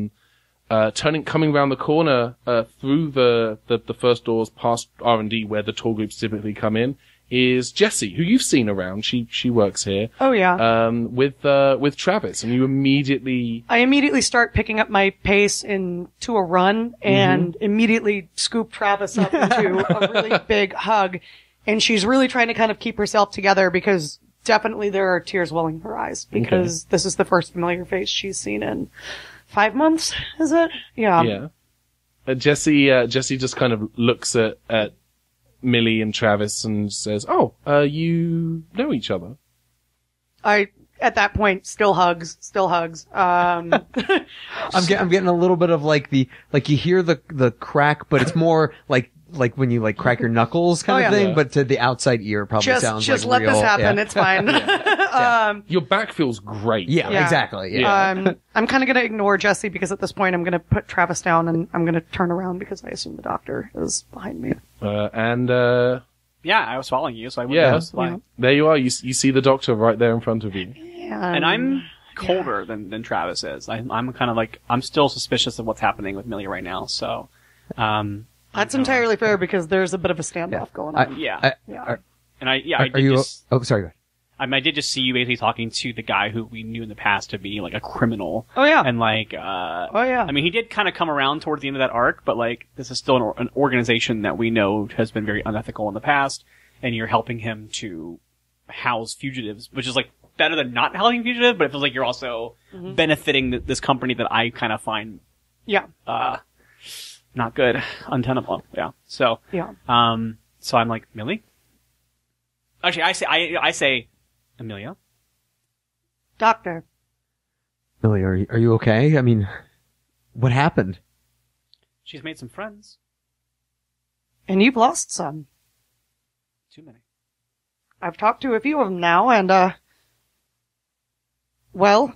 coming around the corner, through the first doors past R&D where the tour groups typically come in, is Jessie, who you've seen around. She works here. Oh yeah. With Travis, and you immediately, I immediately start picking up my pace into a run and immediately scoop Travis up into a really big hug. And she's really trying to kind of keep herself together because definitely there are tears welling in her eyes because this is the first familiar face she's seen in 5 months, is it? Yeah. yeah. Jessie just kind of looks at Millie and Travis and says, "Oh, you know each other." At that point, still hugs. I'm getting a little bit of you hear the crack, but it's more like when you crack your knuckles kind of thing, Yeah. but to the outside ear probably sounds just like let real. this happen. Yeah. It's fine. Your back feels great. Yeah, Yeah. exactly. Yeah. I'm kind of going to ignore Jessie because at this point I'm going to put Travis down and I'm going to turn around because I assume the doctor is behind me. Yeah, I was following you, so I wouldn't Yeah. know that's why. Yeah. There you are. You see the doctor right there in front of you. And I'm colder than Travis is. I'm kind of I'm still suspicious of what's happening with Millie right now. So, that's entirely fair because there's a bit of a standoff going on. yeah. Yeah. And I Are did you? just, Oh, sorry. Go ahead. I did just see you basically talking to the guy who we knew in the past to be a criminal. Oh yeah. And Oh yeah. I mean, he did kind of come around towards the end of that arc, but this is still an organization that we know has been very unethical in the past, and you're helping him to house fugitives, which is better than not helping fugitives, but it feels like you're also benefiting this company that I kind of find yeah. not good, untenable. Yeah. So Yeah. so I'm like, Millie? Actually, I say Amelia. Doctor. Millie, are you okay? I mean, what happened? She's made some friends. And you've lost some. Too many. I've talked to a few of them now, and, well,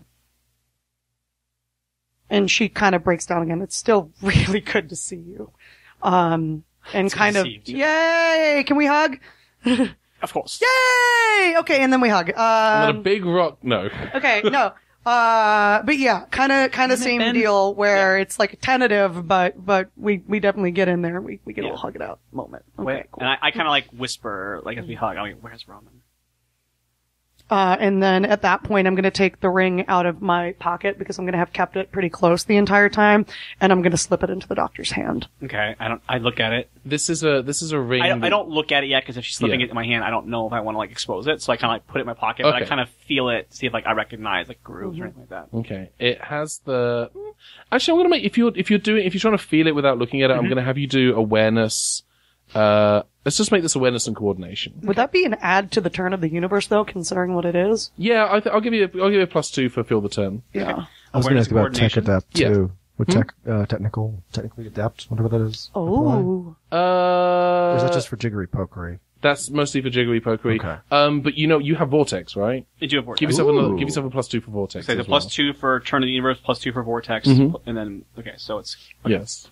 and she kind of breaks down again. It's still really good to see you. And It's kind good of, to see you, too. yay! Can we hug? Of course. Yay! Okay, and then we hug. Not a big rock. No. Okay, no. But yeah, kind of same Ben? deal where it's tentative, but we definitely get in there. We get a little hug it out moment. Okay, Wait, cool. and I kind of whisper, as we hug, I'm like, where's Roman? And then at that point, I'm going to take the ring out of my pocket because I'm going to have kept it pretty close the entire time, and I'm going to slip it into the doctor's hand. Okay, I look at it. This is a ring. I don't look at it yet because if she's slipping Yeah. it in my hand, I don't know if I want to expose it. So I kind of put it in my pocket, but I Okay. kind of feel it, see if I recognize grooves or anything like that. Okay. It has the. Actually, I'm gonna make if you're trying to feel it without looking at it, I'm gonna have you do awareness. Let's just make this awareness and coordination. Would that be an add to the turn of the universe, though, considering what it is? Yeah, I'll give you a +2 for feel the turn. Yeah. I was going to ask about tech Coordination. adept Yeah. too. Would technically adept, whatever that is. apply? Oh. Or is that just for jiggery pokery? That's mostly for jiggery pokery. Okay. But you have vortex, right? I do have vortex. Give yourself Ooh. give yourself a +2 for vortex. So the as well. +2 for turn of the universe, +2 for vortex, Mhm. and then so it's Yes.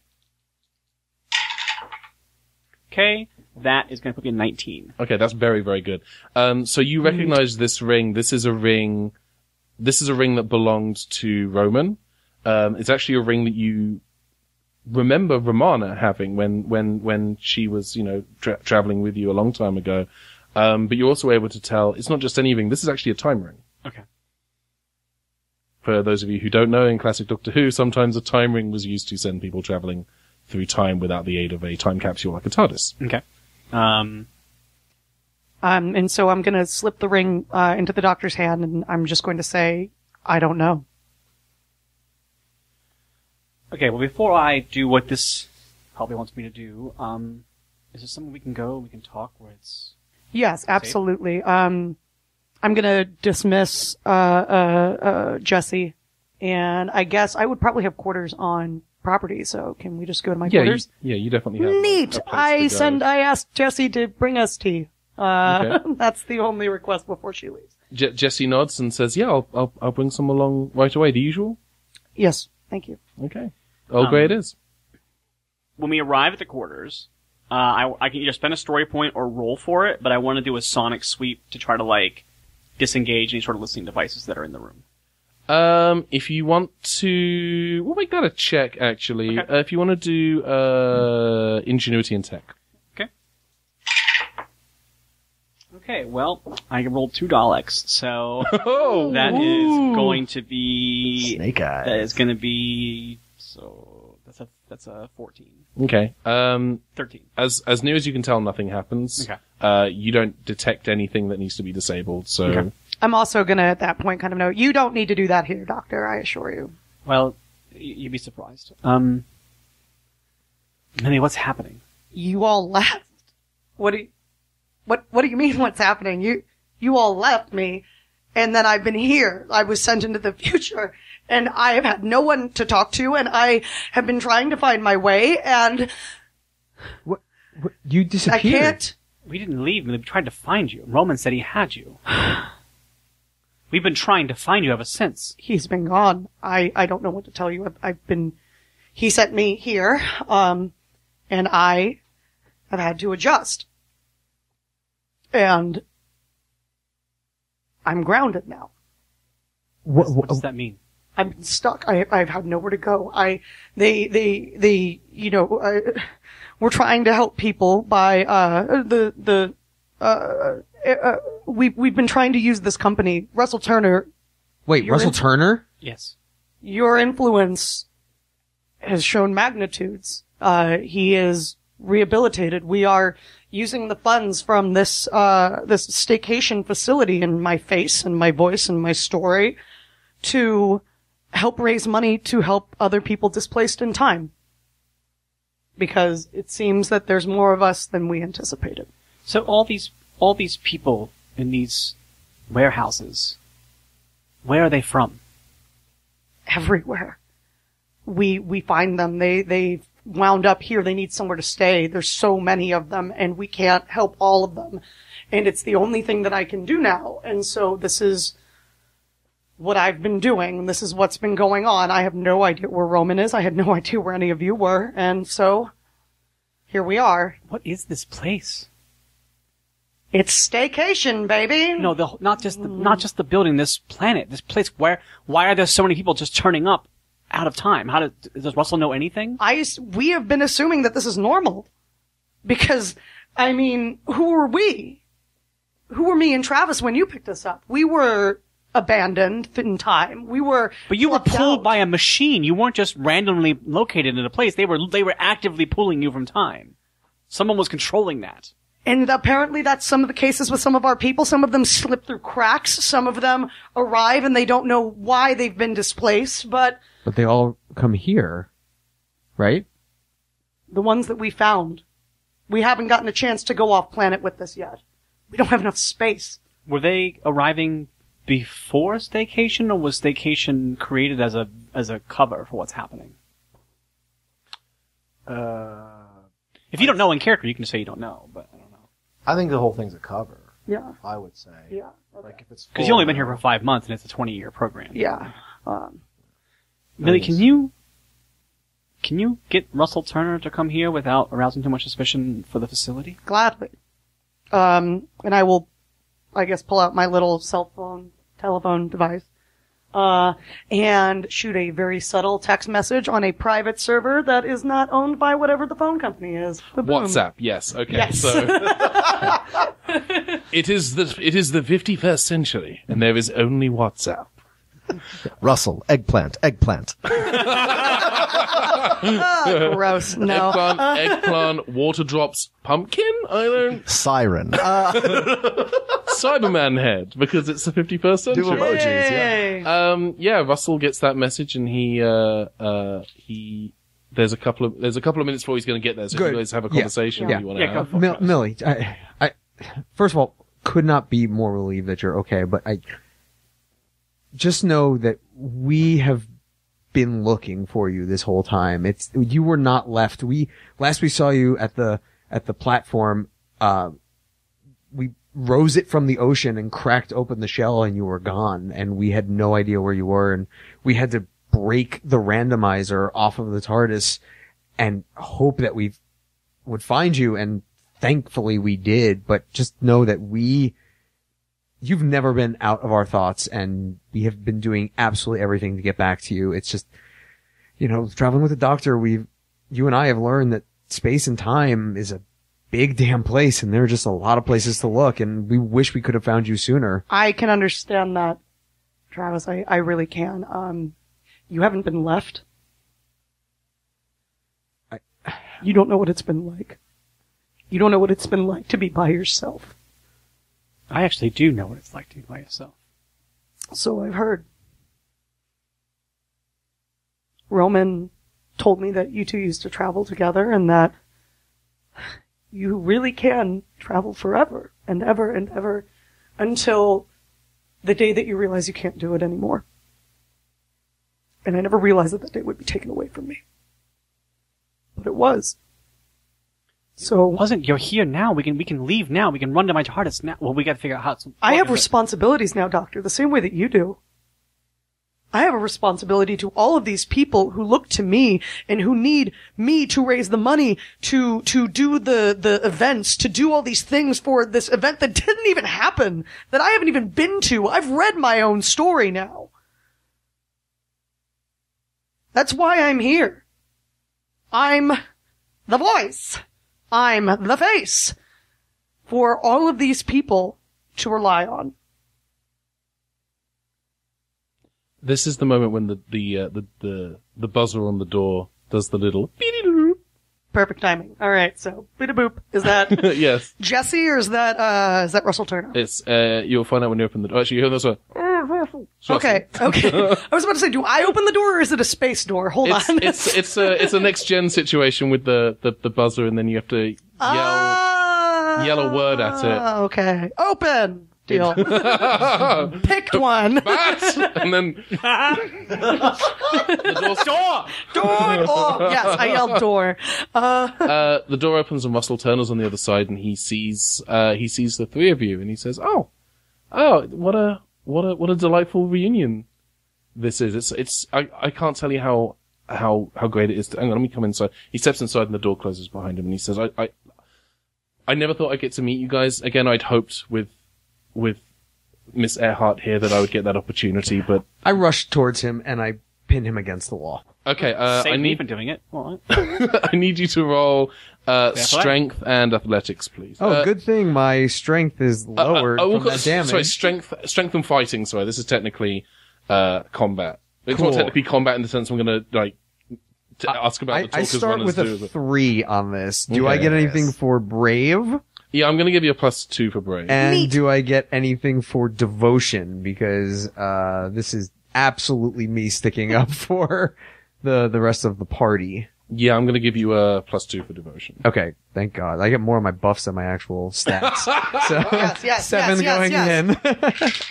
okay. That is going to put me at 19. Okay, that's very, very good. So you recognize this ring. This is a ring that belonged to Roman. It's actually a ring that you remember Romana having when she was, traveling with you a long time ago. But you're also able to tell it's not just any ring. This is actually a time ring. Okay. For those of you who don't know, in classic Doctor Who, sometimes a time ring was used to send people traveling through time without the aid of a time capsule like a TARDIS. Okay. And so I'm going to slip the ring into the doctor's hand, and I'm just going to say, I don't know. Okay, well, before I do what this probably wants me to do, is there somewhere we can go, we can talk, where it's... Yes, absolutely. I'm going to dismiss Jessie, and I guess I would probably have quarters on property, so can we just go to my quarters? Yeah, you definitely have. Neat! a place to go. I asked Jessie to bring us tea. That's the only request before she leaves. Jesse nods and says, "Yeah, I'll bring some along right away. The usual." Yes, thank you. Okay. Earl Grey it is. When we arrive at the quarters, I can either spend a story point or roll for it, but I want to do a sonic sweep to try to, like, disengage any sort of listening devices that are in the room. If you want to, we'll make that a check, actually. Okay. If you want to do, ingenuity and tech. Okay, well, I rolled $2, so Oh! that is going to be... Snake eyes. That is going to be... So, that's a 14. Okay. 13. As near as you can tell, nothing happens. Okay. You don't detect anything that needs to be disabled, so... Okay. I'm also gonna, at that point, kind of know, you don't need to do that here, Doctor, I assure you. Well, you'd be surprised. Millie, what's happening? You all left. What do you mean what's happening? You all left me, and then I've been here. I was sent into the future, and I have had no one to talk to, and I have been trying to find my way, and What? You I disappeared. can't. We didn't leave. We tried to find you. Roman said he had you. We've been trying to find you ever since. He's been gone. I don't know what to tell you. He sent me here, and I have had to adjust. And I'm grounded now. What does that mean? I'm stuck. I've had nowhere to go. We're trying to help people by, we've been trying to use this company, Russell Turner. Wait, You're Russell in- Turner? Yes. Your influence has shown magnitudes. He is rehabilitated. We are using the funds from this staycation facility and my face and my voice and my story to help raise money to help other people displaced in time. Because it seems that there's more of us than we anticipated. So all these people in these warehouses, where are they from? Everywhere. We find them. They wound up here. They need somewhere to stay. There's so many of them, and we can't help all of them. And it's the only thing that I can do now. And so this is what I've been doing. This is what's been going on. I have no idea where Roman is. I had no idea where any of you were. And so here we are. What is this place? It's staycation, baby. No, not just the building. This planet, this place. Why are there so many people just turning up out of time? Does Russell know anything? We have been assuming that this is normal. Because, I mean, who were we? Who were me and Travis when you picked us up? We were abandoned in time. But you were plucked pulled out. by a machine. You weren't just randomly located in a place. They were actively pulling you from time. Someone was controlling that. And apparently that's some of the cases with some of our people. Some of them slip through cracks. Some of them arrive and they don't know why they've been displaced. But But they all come here, right? the ones that we found, we haven't gotten a chance to go off planet with this yet. We don't have enough space. Were they arriving before Staycation, or was Staycation created as a cover for what's happening? If you don't know in character, you can say you don't know, but I don't know. I think the whole thing's a cover. Yeah. I would say. Yeah. Okay. Like if it's Because you've only been here for 5 months, and it's a 20-year program. Yeah. Millie, can you get Russell Turner to come here without arousing too much suspicion for the facility? Gladly. And I will, I guess, pull out my little telephone device, and shoot a very subtle text message on a private server that is not owned by whatever the phone company is. Ba-boom. WhatsApp, yes. Okay, Yes. so it is the 51st century, and there is only WhatsApp. Russell, eggplant. Ah, gross. No. Eggplant, water drops, pumpkin? I don't... Siren. Cyberman head, because it's the 51st century. Do emojis, yeah. Yay. Russell gets that message, and he there's a couple of minutes before he's going to get there, so if Good. you guys have a Yeah. conversation Yeah. you want Yeah, to go have. for it. Millie, I first of all, could not be more relieved that you're okay, but I just know that we have been looking for you this whole time. You were not left. Last we saw you at the platform, we rose it from the ocean and cracked open the shell and you were gone and we had no idea where you were and we had to break the randomizer off of the TARDIS and hope that we would find you, and thankfully we did, but just know that you've never been out of our thoughts and we have been doing absolutely everything to get back to you. It's just, traveling with the Doctor, you and I have learned that space and time is a big damn place and there are just a lot of places to look and we wish we could have found you sooner. I can understand that, Travis. I really can. You haven't been left. You don't know what it's been like. You don't know what it's been like to be by yourself. I actually do know what it's like to be by yourself. So I've heard. Roman told me that you two used to travel together and that you really can travel forever and ever and ever until the day that you realize you can't do it anymore. And I never realized that day would be taken away from me. But it was. So Wasn't you're here now? We can leave now. We can run to my TARDIS now. Well, we got to figure out how. I have responsibilities now, Doctor, the same way that you do. I have a responsibility to all of these people who look to me and who need me to raise the money to do the events, to do all these things for this event that didn't even happen, that I haven't even been to. I've read my own story now. That's why I'm here. I'm the voice. I'm the face for all of these people to rely on. This is the moment when the buzzer on the door does the little. Perfect timing. All right, so bida boop. Is that Yes, Jesse or is that Russell Turner? it's you'll find out when you open the door. Actually, you hear this one. Okay. I was about to say, do I open the door or is it a space door? Hold on. It's a next gen situation with the buzzer, and then you have to yell a word at it. Okay. Open. Deal. Picked one. Bat! And then the door's door. Door. Oh, yes, I yelled door. The door opens and Russell Turner's on the other side, and he sees the three of you, and he says, "Oh, what a delightful reunion this is. I can't tell you how great it is. Hang on, let me come inside." He steps inside, and the door closes behind him, and he says, "I never thought I'd get to meet you guys again. I'd hoped with Miss Earhart here that I would get that opportunity, but..." I rushed towards him and I pinned him against the wall. Okay, Save me for doing it. What? I need you to roll strength and athletics, please. Oh, good thing my strength is lowered from that damage. Sorry, strength and fighting. Sorry, this is technically combat. It's Cool. not technically combat in the sense I'm going to ask about the I talkers start runners with do. a 3 on this. Do Okay. I get anything Yes. for brave? Yeah, I'm going to give you a +2 for brave. And do I get anything for devotion? Because this is absolutely me sticking up for the rest of the party. Yeah, I'm going to give you a +2 for devotion. Okay, thank God. I get more of my buffs than my actual stats. So Yes, 7 yes, going yes.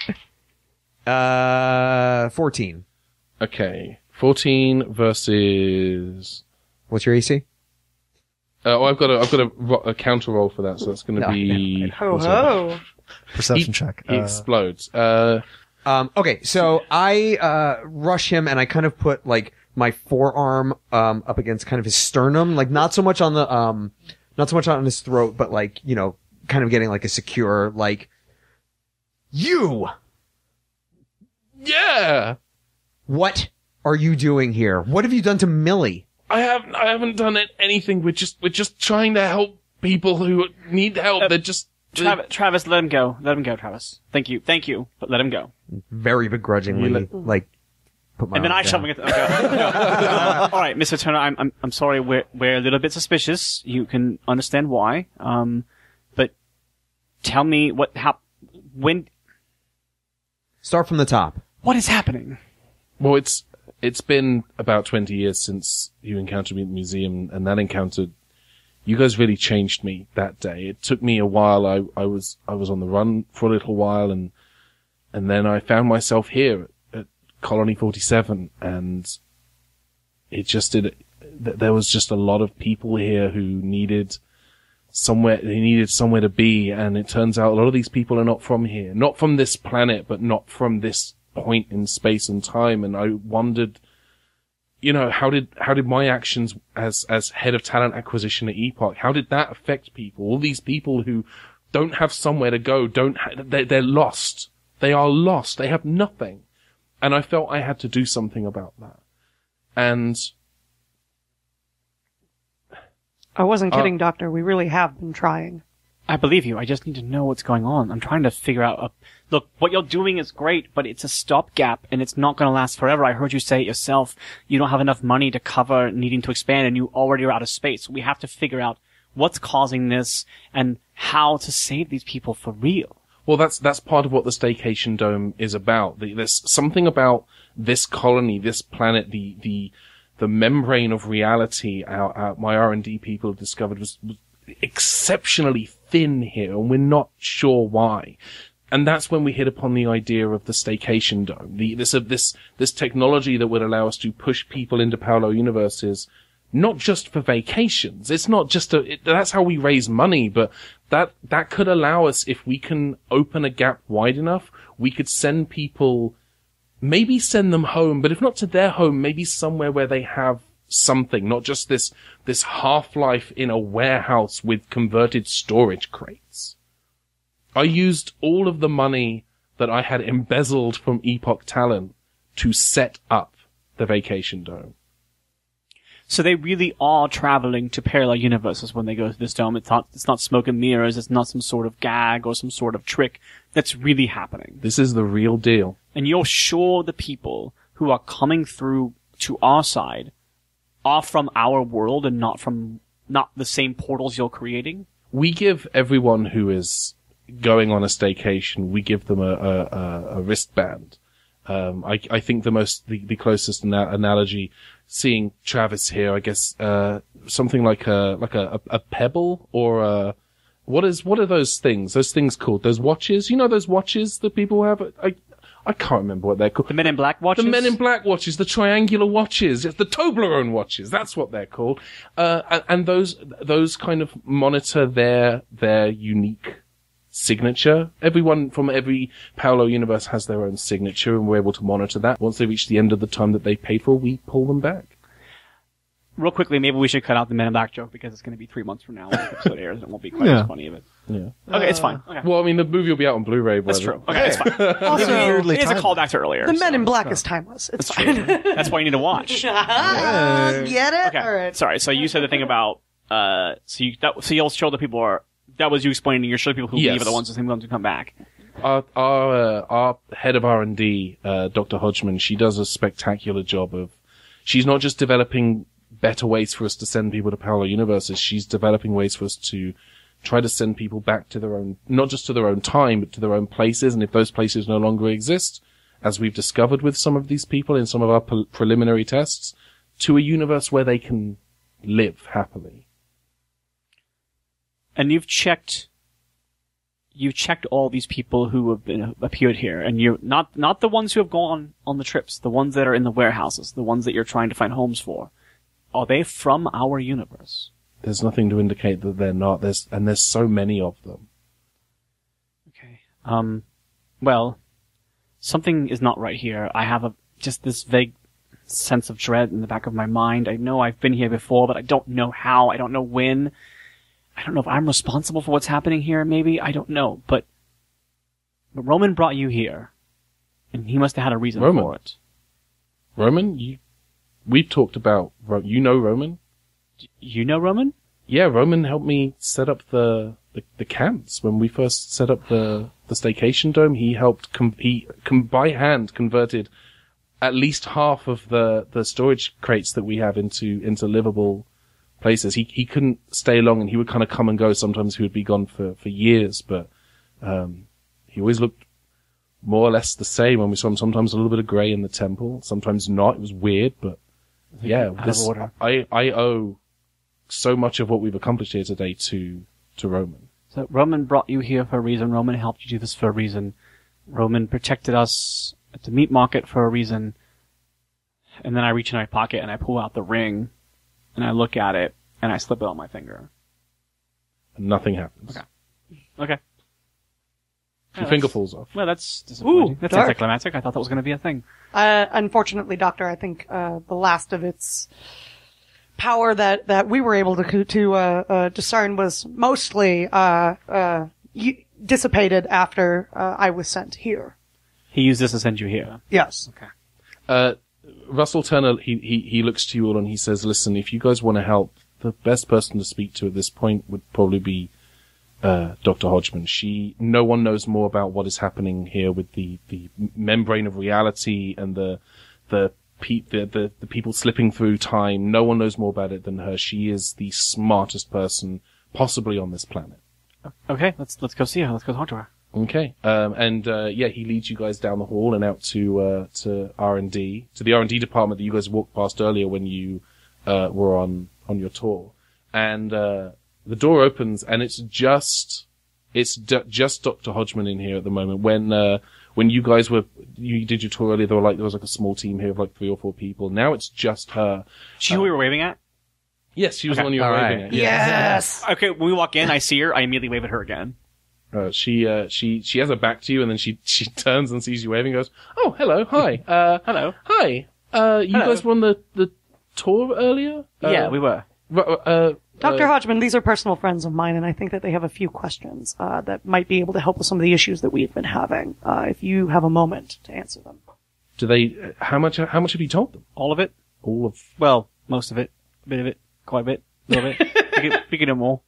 in. 14. Okay, 14 versus. What's your AC? I've got a counter roll for that, so that's going to No, be. Ho ho. Perception check. He explodes. Okay, so I rush him and I kind of put like my forearm up against kind of his sternum, like not so much on his throat, but like, kind of getting like a secure like you. Yeah. What are you doing here? What have you done to Millie? I haven't done anything. We're just trying to help people who need help. They're just. Travis, let him go. Let him go, Travis. Thank you, but let him go. Very begrudgingly, like put my And then arm I shove down. him. Okay. All right, Mr. Turner, I'm sorry. We're a little bit suspicious. You can understand why. But tell me when. Start from the top. What is happening? Well, it's been about 20 years since you encountered me at the museum, and that encounter, you guys really changed me that day. It took me a while. I was on the run for a little while, and then I found myself here at Colony 47, and there was just a lot of people here who needed somewhere to be, and it turns out a lot of these people are not from here, not from this planet, but not from this point in space and time. And I wondered, how did my actions as head of talent acquisition at Epoch, how did that affect people? All these people who don't have somewhere to go, they're lost. They are lost. They have nothing. And I felt I had to do something about that. And I wasn't kidding, Doctor. We really have been trying. I believe you. I just need to know what's going on. I'm trying to figure out. Look, what you're doing is great, but it's a stopgap, and it's not going to last forever. I heard you say it yourself. You don't have enough money to cover needing to expand, and you already are out of space. We have to figure out what's causing this and how to save these people for real. Well, that's part of what the Staycation Dome is about. There's something about this colony, this planet, the membrane of reality my R&D people discovered was exceptionally thin here, and we're not sure why. And that's when we hit upon the idea of the Staycation Dome. This technology that would allow us to push people into parallel universes, not just for vacations. It's not just that's how we raise money, but that could allow us, if we can open a gap wide enough, we could send people, maybe send them home, but if not to their home, maybe somewhere where they have something, not just this half-life in a warehouse with converted storage crates. I used all of the money that I had embezzled from Epoch Talent to set up the Vacation Dome. So they really are traveling to parallel universes when they go to this dome. It's not smoke and mirrors. It's not some sort of gag or some sort of trick. That's really happening. This is the real deal. And you're sure the people who are coming through to our side are from our world and not the same portals you're creating? We give everyone who is going on a staycation, we give them a wristband. I think the closest analogy, seeing Travis here, I guess, something like a pebble or what are those things? Those things called? Those watches? You know those watches that people have? I can't remember what they're called. The Men in Black watches? The Men in Black watches, the triangular watches, the Toblerone watches, that's what they're called. And those kind of monitor their unique signature. Everyone from every parallel universe has their own signature, and we're able to monitor that. Once they reach the end of the time that they paid for, we pull them back. Real quickly, maybe we should cut out the Men in Black joke because it's going to be 3 months from now when the episode airs, and it won't be quite as funny of it. Yeah. Okay, it's fine. Okay. Well, I mean, the movie will be out on Blu-ray. That's true. Okay, it's fine. Also, It is a callback to earlier. the Men in Black is timeless. It's fine. That's why you need to watch. Get it? Okay. All right. Sorry. So you said the thing about so you'll show the people are that was you explaining. You're showing people who leave are the ones who come back. Our head of R&D, Dr. Hodgman, she does a spectacular job of. She's not just developing better ways for us to send people to parallel universes. She's developing ways for us to try to send people back to their own, not just to their own time, but to their own places. And if those places no longer exist, as we've discovered with some of these people in some of our preliminary tests, to a universe where they can live happily. And you've checked all these people who have appeared here, and you're not the ones who have gone on the trips, the ones that are in the warehouses, the ones that you're trying to find homes for. Are they from our universe? There's nothing to indicate that they're not. There's so many of them. Okay. Well, something is not right here. I have just this vague sense of dread in the back of my mind. I know I've been here before, but I don't know how. I don't know when. I don't know if I'm responsible for what's happening here, maybe. I don't know. But Roman brought you here, and he must have had a reason for it. Roman? We've talked about... You know Roman? You know Roman? Yeah, Roman helped me set up the camps. When we first set up the Staycation Dome, he helped... He by hand converted at least half of the storage crates that we have into livable places. He couldn't stay long, and he would kind of come and go. Sometimes he would be gone for years, but he always looked more or less the same when we saw him. Sometimes a little bit of grey in the temple, sometimes not. It was weird, but yeah, I owe so much of what we've accomplished here today to Roman. So Roman brought you here for a reason. Roman helped you do this for a reason. Roman protected us at the meat market for a reason. And then I reach in my pocket and I pull out the ring, and I look at it, and I slip it on my finger. and nothing happens. Okay. Your finger falls off. Well, that's disappointing. Ooh, That's dark. anticlimactic. I thought that was going to be a thing. Unfortunately, Doctor, I think the last of its power that we were able to discern was mostly dissipated after I was sent here. He used this to send you here. Yes. Russell Turner, he looks to you all and he says, listen, if you guys want to help, the best person to speak to at this point would probably be Dr. Hodgman. No one knows more about what is happening here with the membrane of reality and the people slipping through time. No one knows more about it than her. She is the smartest person possibly on this planet. Okay, let's go see her. Let's go talk to her. Okay. He leads you guys down the hall and out to R&D, to the R&D department that you guys walked past earlier when you were on your tour. And the door opens and it's just Dr. Hodgman in here at the moment. When you guys you did your tour earlier, there was like a small team here of like 3 or 4 people. Now it's just her. She who we were waving at? Yes, she was the one you were waving at. Yes. Okay, when we walk in, I see her, I immediately wave at her again. She has her back to you, and then she turns and sees you waving and goes, "Oh, hello, hi, Hello. hi. You guys were on the tour earlier? Yeah, we were. Dr. Hodgman, these are personal friends of mine, and I think that they have a few questions that might be able to help with some of the issues that we've been having. If you have a moment to answer them. Do they? How much have you told them? All of it? All of. Well, most of it. A bit of it. Quite a bit. A little bit. We could do more.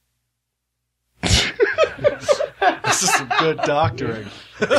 This is some good doctoring.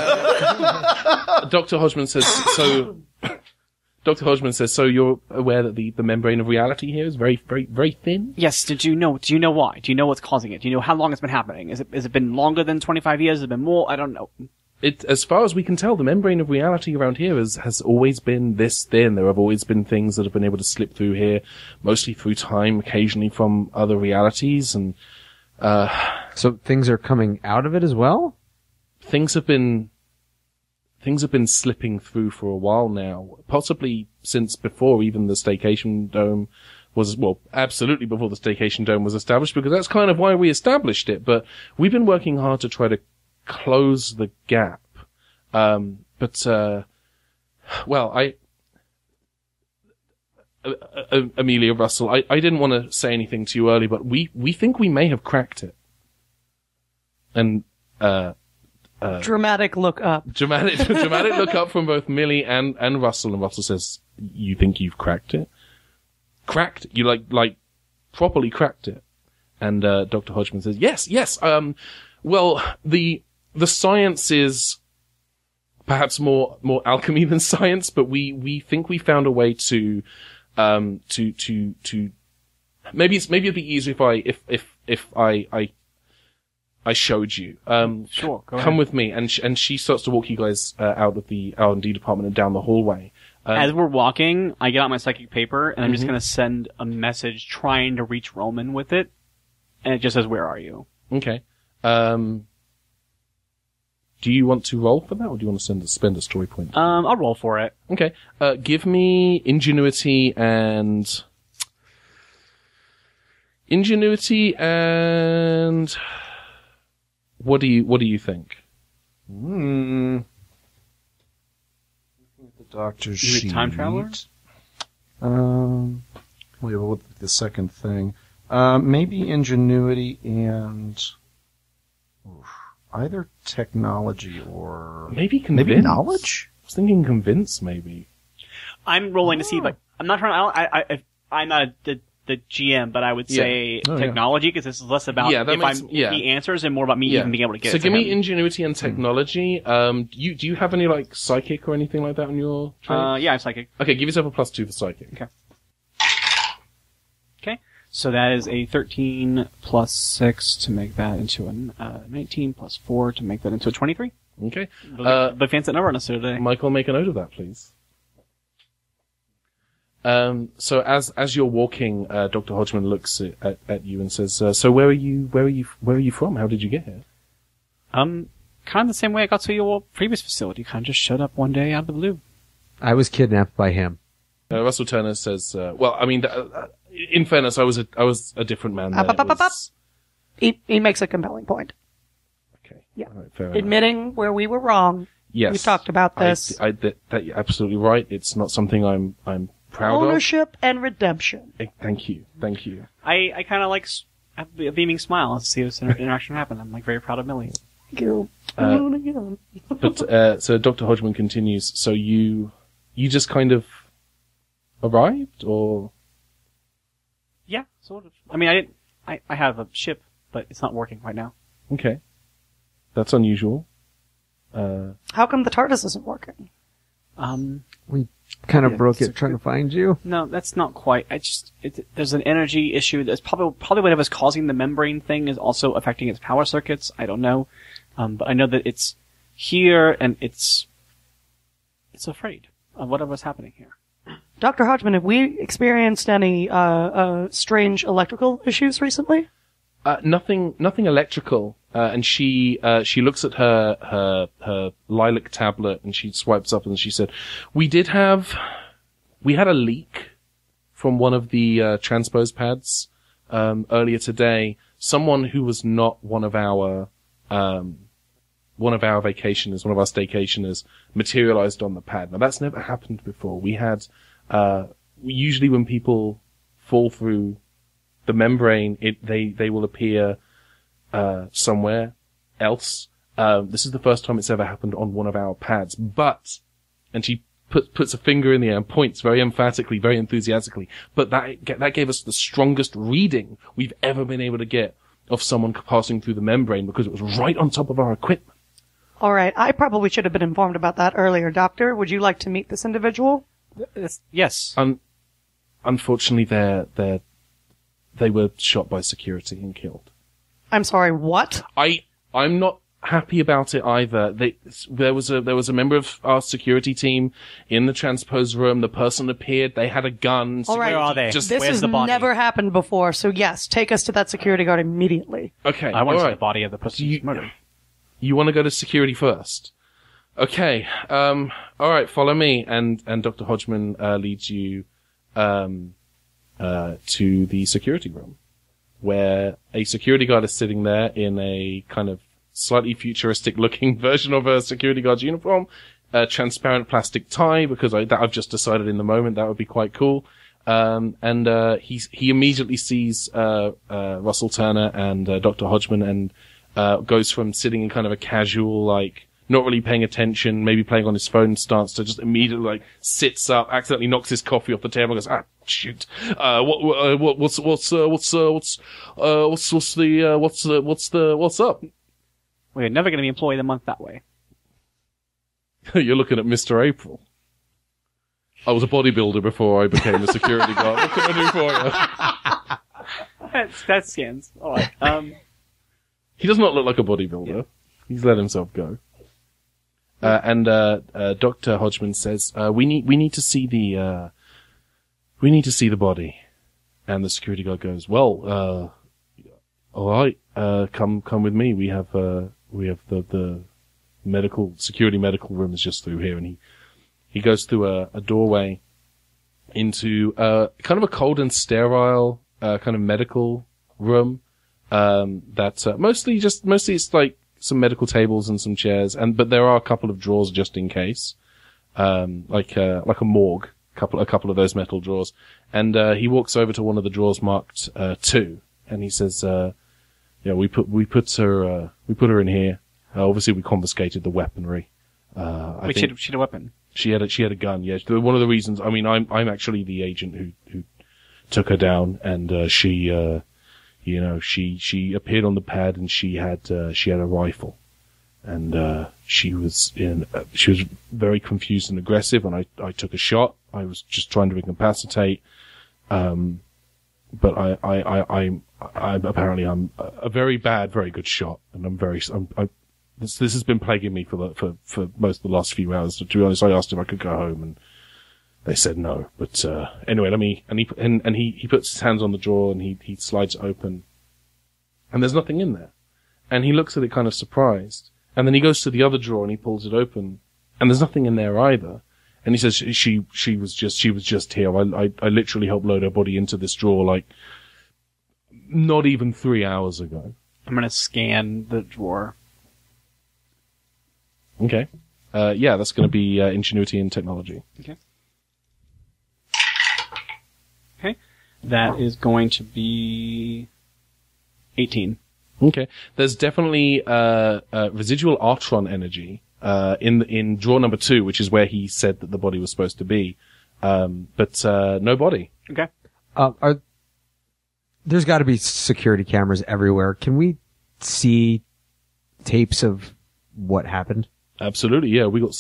Dr. Hodgman says so. Dr. Hodgman says, so you're aware that the membrane of reality here is very, very, very thin? Yes. Do you know why? Do you know what's causing it? Do you know how long it's been happening? Has it been longer than 25 years? Has it been more? I don't know. As far as we can tell, the membrane of reality around here has always been this thin. There have always been things that have been able to slip through here, mostly through time, occasionally from other realities, and So things are coming out of it as well? things have been slipping through for a while now, possibly since before even the Staycation Dome was, well, absolutely before the Staycation Dome was established, because that's kind of why we established it, but we've been working hard to try to close the gap. Amelia Russell, I didn't want to say anything to you early, but we think we may have cracked it. And, Dramatic look up. dramatic look up from both Millie and Russell, and Russell says, you think you've cracked it? Cracked? You like properly cracked it? And, Dr. Hodgman says, yes, well, the science is perhaps more alchemy than science, but we think we found a way to maybe it'd be easier if I showed you. Sure, go come ahead. with me, and she starts to walk you guys out of the R&D department and down the hallway. As we're walking, I get out my psychic paper, and I'm just going to send a message trying to reach Roman with it, and it just says, "Where are you?" Okay. Do you want to roll for that, or do you want to spend a story point? I'll roll for it. Okay. Give me ingenuity and what do you think? The doctor's You sheet. time traveler? Well, yeah, with the second thing, maybe ingenuity and either technology or Maybe convince. maybe knowledge. I was thinking convince, maybe. I'm rolling to see, but I'm not trying. I'm not the GM, but I would say Oh, yeah. technology, because this is less about Yeah, that if makes- I'm yeah. the answers and more about me even being able to get So it to give me him. ingenuity and technology. Do you have any like psychic or anything like that on your trait? Yeah, I'm psychic. Okay, give yourself a +2 for psychic. Okay, so that is a 13 plus 6 to make that into a 19 plus 4 to make that into a 23. Okay. The fancy number on us today. Michael, make a note of that, please. So as you're walking, Dr. Hodgman looks at you and says, "So where are you from? How did you get here?" Kind of the same way I got to your previous facility. Kind of just showed up one day out of the blue. I was kidnapped by him. Russell Turner says, "Well, I mean, in fairness, I was a different man. There. Up. he makes a compelling point. Okay. Yeah. All right, fair enough. Admitting where we were wrong. Yes. We've talked about this. That you're absolutely right. It's not something I'm proud Ownership and redemption. of. Thank you. Thank you. I kind of like have a beaming smile to see this interaction happen. I'm like very proud of Millie. Thank you. But, so Dr. Hodgman continues, so you just kind of arrived, or? Yeah, sort of. I mean, I have a ship, but it's not working right now. Okay. That's unusual. How come the TARDIS isn't working? We kind of Yeah, broke it's it trying to find you. No, that's not quite. There's an energy issue. That's probably whatever's causing the membrane thing is also affecting its power circuits. I don't know. But I know that it's here and it's afraid of whatever's happening here. Dr. Hodgman, have we experienced any strange electrical issues recently? Nothing electrical. And she looks at her lilac tablet and she swipes up and she said, we had a leak from one of the transpose pads earlier today. Someone who was not one of our vacationers, one of our staycationers, materialized on the pad. Now that's never happened before. We had usually when people fall through the membrane, they will appear somewhere else. This is the first time it's ever happened on one of our pads. But, and she puts a finger in the air and points very emphatically, very enthusiastically. But that gave us the strongest reading we've ever been able to get of someone passing through the membrane because it was right on top of our equipment. All right, I probably should have been informed about that earlier. Doctor, would you like to meet this individual? Yes. Unfortunately, they were shot by security and killed. I'm sorry, what? I'm not happy about it either. There was a member of our security team in the transpose room. The person appeared. They had a gun. All right. Where are they? This Where's has the body? never happened before, so yes, take us to that security guard immediately. Okay. I want to all see right. the body of the person who's murdered. You want to go to security first? Okay. All right. Follow me, and Dr. Hodgman leads you to the security room, where a security guard is sitting there in a kind of slightly futuristic-looking version of a security guard's uniform, a transparent plastic tie, because I've just decided in the moment that would be quite cool. He immediately sees Russell Turner and Dr. Hodgman and goes from sitting in kind of a casual, like, not really paying attention, maybe playing on his phone stance, to just immediately, like, sits up, accidentally knocks his coffee off the table and goes, shoot. What's up? Well, you're never going to be employee of the month that way. You're looking at Mr. April. I was a bodybuilder before I became a security guard. What can I do for you? That scans. All right. He does not look like a bodybuilder. Yeah. He's let himself go. Dr. Hodgman says, we need to see the body. And the security guard goes, well, all right, come with me. We have the security medical room is just through here. And he goes through a doorway into, kind of a cold and sterile, kind of medical room. Mostly it's like some medical tables and some chairs, but there are a couple of drawers just in case, like a morgue, a couple of those metal drawers. And he walks over to one of the drawers marked 2, and he says, "Yeah, we put her in here. Obviously, we confiscated the weaponry. She had a weapon. She had a gun. Yeah, one of the reasons. I mean, I'm actually the agent who took her down, and she appeared on the pad and she had a rifle, and she was very confused and aggressive, and I took a shot. I was just trying to incapacitate, but I'm a very bad, very good shot, and this has been plaguing me for most of the last few hours. To be honest, I asked if I could go home, and they said no. But anyway, he puts his hands on the drawer and he slides it open, and there's nothing in there. And he looks at it kind of surprised, and then he goes to the other drawer and he pulls it open, and there's nothing in there either. And he says she was just here. I literally helped load her body into this drawer like not even 3 hours ago. I'm gonna scan the drawer. Okay. Yeah, that's going to be ingenuity and technology. Okay. Okay. That is going to be 18. Okay. There's definitely residual Artron energy in drawer number 2, which is where he said that the body was supposed to be, but no body. Okay. There's got to be security cameras everywhere. Can we see tapes of what happened? Absolutely, yeah. We got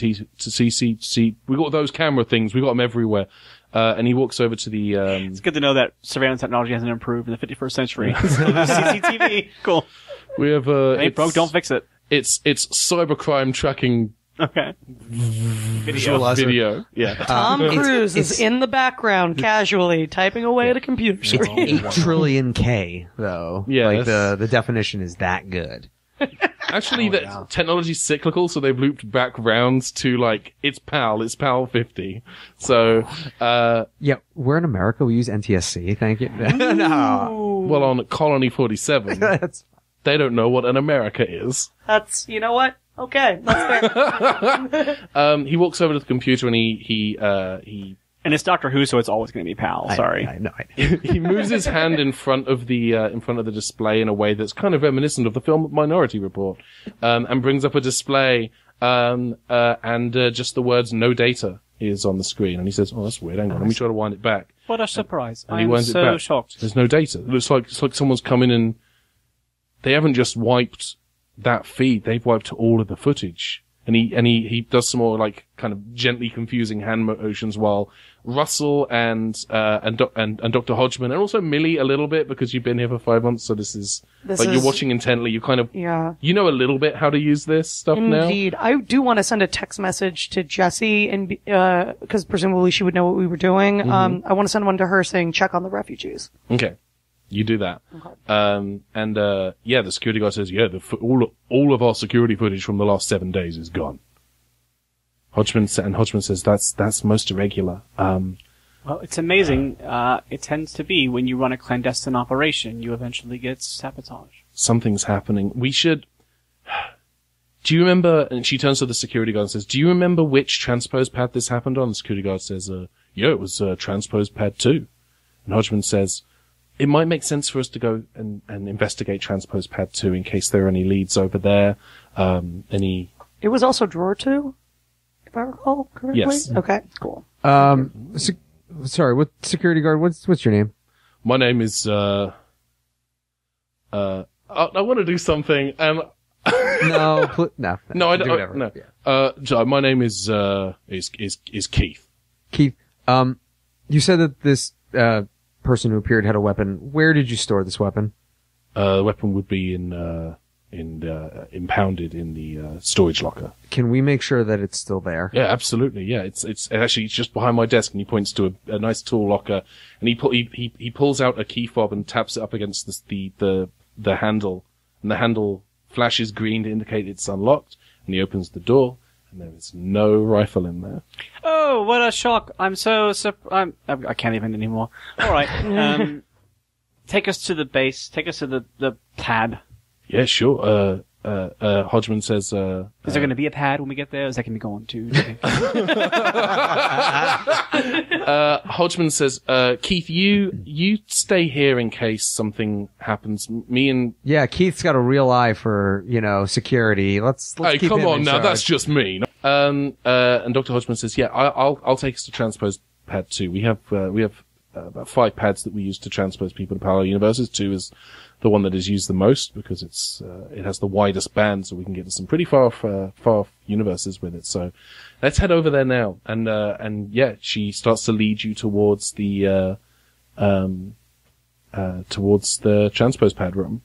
CCTV, we got those camera things. We got them everywhere. And he walks over to the. It's good to know that surveillance technology hasn't improved in the 51st century. CCTV, cool. We have. It ain't broke, don't fix it. It's cybercrime tracking. Okay. Video. Yeah. Tom Cruise is in the background casually typing away at a computer screen. 8 trillion K, though. Yeah, Like, the definition is that good. Actually, technology's cyclical, so they've looped back round to, like, it's PAL 50. So, Yeah, we're in America. We use NTSC. Thank you. No. well, on Colony 47, That's they don't know what an America is. That's, you know what? Okay, that's fair. He walks over to the computer and he And it's Doctor Who, so it's always going to be PAL. Sorry. I know. he moves his hand in front of the display in a way that's kind of reminiscent of the film Minority Report, and brings up a display, and just the words "no data" is on the screen, and he says, "Oh, that's weird. Hang on, let me try to wind it back." What a surprise. And he I'm winds it so back. shocked. There's no data. It looks like someone's come in and they haven't just wiped that feed; they've wiped all of the footage. And he does some more, like, kind of gently confusing hand motions while Russell and Dr. Hodgman, and also Millie a little bit, because you've been here for 5 months, so you're watching intently, you kind of, Yeah. you know a little bit how to use this stuff now. Indeed. I do want to send a text message to Jessie, and because presumably she would know what we were doing. I want to send one to her saying, check on the refugees. Okay. You do that. Okay. The security guard says, all of our security footage from the last 7 days is gone. Hodgman says, that's most irregular. Well, it's amazing. It tends to be when you run a clandestine operation, you eventually get sabotage. Something's happening. We should... Do you remember... And she turns to the security guard and says, do you remember which transpose pad this happened on? The security guard says, it was transpose pad 2. And Hodgman says, it might make sense for us to go and investigate transpose pad 2 in case there are any leads over there. It was also drawer 2, if I recall correctly? Yes. Okay, cool. sorry, what security guard? What's your name? My name is, I want to do something, and... No, No, I don't, do whatever. no. Yeah. My name is Keith. Keith, you said that this, person who appeared had a weapon. Where did you store this weapon? The weapon would be impounded in the storage locker. Can we make sure that it's still there? Yeah, absolutely. Yeah, it's actually just behind my desk, and he points to a nice tool locker, and he pulls out a key fob and taps it up against the handle, and the handle flashes green to indicate it's unlocked, and he opens the door, and there is no rifle in there. Oh, what a shock! I'm so I can't even anymore. All right, take us to the base. Take us to the pad. Yeah, sure. Hodgman says, Is there going to be a pad when we get there? Is that going to be going to? Hodgman says, Keith, you stay here in case something happens. Yeah, Keith's got a real eye for, security. Let's hey, keep come him on in now, charge. that's just me. And Dr. Hodgman says, yeah, I'll take us to transpose pad 2. We have about 5 pads that we use to transpose people to parallel universes. 2 is the one that is used the most because it has the widest band, so we can get to some pretty far universes with it. So let's head over there now. And yeah, she starts to lead you towards the transpose pad room.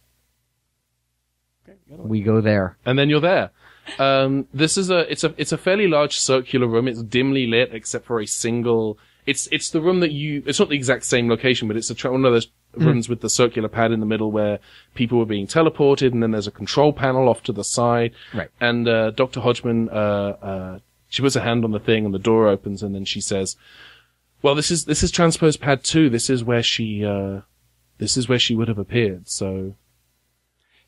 We go there. And then you're there. This is it's a fairly large circular room. It's dimly lit except for a single. It's the room that it's not the exact same location, but it's one of those rooms with the circular pad in the middle where people were being teleported, and then there's a control panel off to the side. Right. And Dr. Hodgman, she puts her hand on the thing, and the door opens, and then she says, "Well, this is transpose pad 2. This is where she would have appeared. So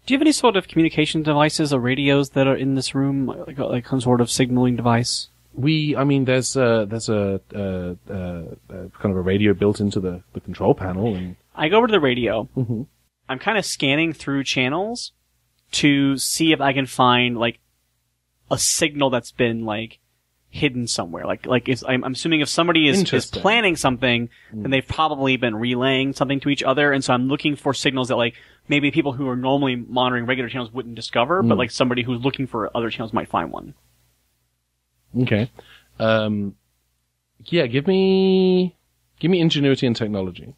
Do you have any sort of communication devices or radios that are in this room, like some sort of signaling device? There's a kind of a radio built into the control panel, and I go over to the radio. Mm-hmm. I'm kind of scanning through channels to see if I can find like a signal that's been like hidden somewhere. I'm assuming if somebody is planning something, then they've probably been relaying something to each other, and so I'm looking for signals that like maybe people who are normally monitoring regular channels wouldn't discover, but like somebody who's looking for other channels might find one. Okay. Yeah, give me ingenuity and technology.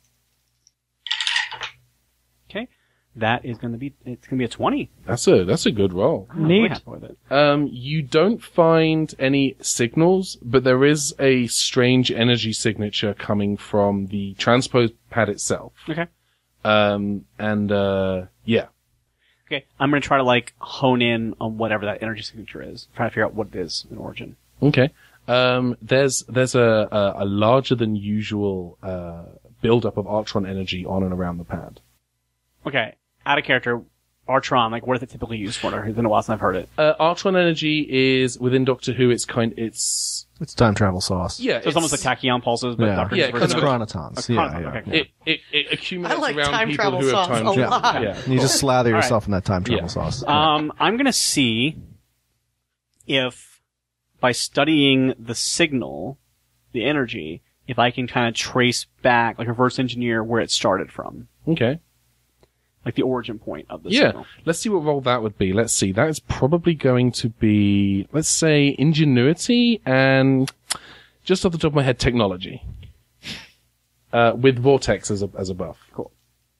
Okay. That is going to be, it's going to be a 20. That's a good roll. I'm really happy with it. You don't find any signals, but there is a strange energy signature coming from the transpose pad itself. Okay. Yeah. Okay. I'm going to try to like hone in on whatever that energy signature is. Try to figure out what it is in origin. Okay. There's a larger than usual, buildup of Artron energy on and around the pad. Okay. Out of character, Artron, like, what is it typically used for? It's been a while since I've heard it. Artron energy is, within Doctor Who, it's time travel sauce. Yeah. So it's almost like tachyon pulses, but Doctor Who's kind version of chronotons. Okay. It accumulates I like around time people travel who have sauce time a travel. lot. Yeah. And you just slather All yourself in that time travel sauce. I'm gonna see if, by studying the signal, the energy, if I can kind of trace back, like reverse engineer where it started from. Okay. Like the origin point of the Yeah. signal. Let's see what role that would be. Let's see. That is probably going to be, let's say, ingenuity and, just off the top of my head, technology. With Vortex as a buff. Cool.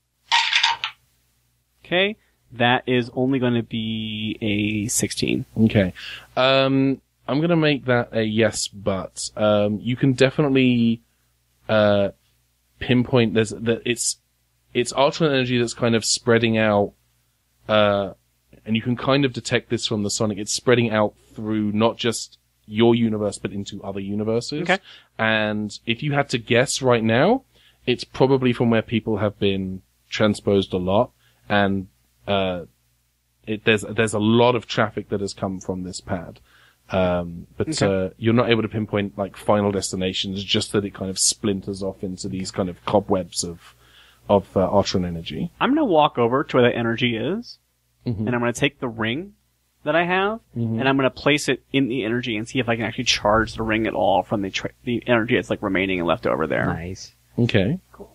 Okay. That is only going to be a 16. Okay. I'm going to make that a yes, but you can definitely pinpoint it's Artron energy that's kind of spreading out, and you can kind of detect this from the Sonic. It's spreading out through not just your universe, but into other universes. Okay. And if you had to guess right now, it's probably from where people have been transposed a lot, and there's a lot of traffic that has come from this pad. But you're not able to pinpoint like final destinations, just that it kind of splinters off into these kind of cobwebs of Artron energy. I'm going to walk over to where the energy is, and I'm going to take the ring that I have, and I'm going to place it in the energy and see if I can actually charge the ring at all from the energy that's like remaining and left over there. Nice. Okay. Cool.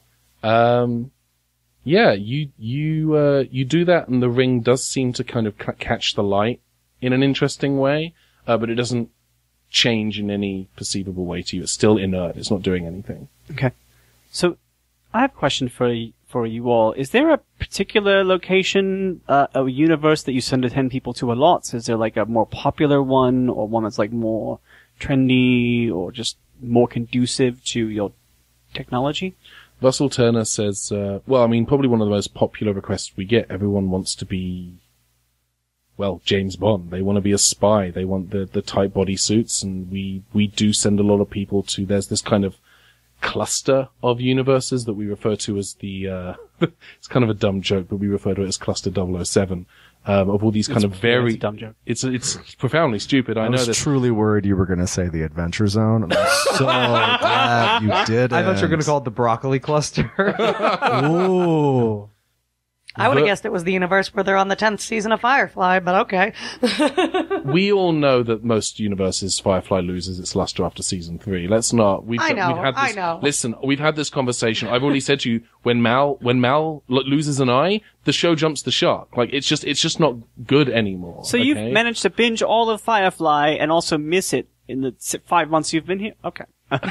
Yeah, you do that, and the ring does seem to kind of catch the light in an interesting way, but it doesn't change in any perceivable way to you. It's still inert. It's not doing anything. Okay. So, I have a question for you all. Is there a particular location, a universe that you send to 10 people to a lot? Is there like a more popular one, or one that's like more trendy, or just more conducive to your technology? Russell Turner says, probably one of the most popular requests we get. Everyone wants to be, James Bond. They want to be a spy. They want the tight body suits, and we do send a lot of people to, there's this kind of cluster of universes that we refer to as the, it's kind of a dumb joke, but we refer to it as Cluster 007, of all these kind of very, it's a dumb joke. It's profoundly stupid. I know was that. Truly worried you were going to say the Adventure Zone, and I'm so glad you did. I thought you were going to call it the broccoli cluster. Ooh. I would have guessed it was the universe where they're on the 10th season of Firefly, but okay. We all know that most universes Firefly loses its luster after season 3. Let's not. I know. Listen, we've had this conversation. I've already said to you, when Mal loses an eye, the show jumps the shark. Like, it's just not good anymore. So you've managed to binge all of Firefly and also miss it in the 5 months you've been here? Okay.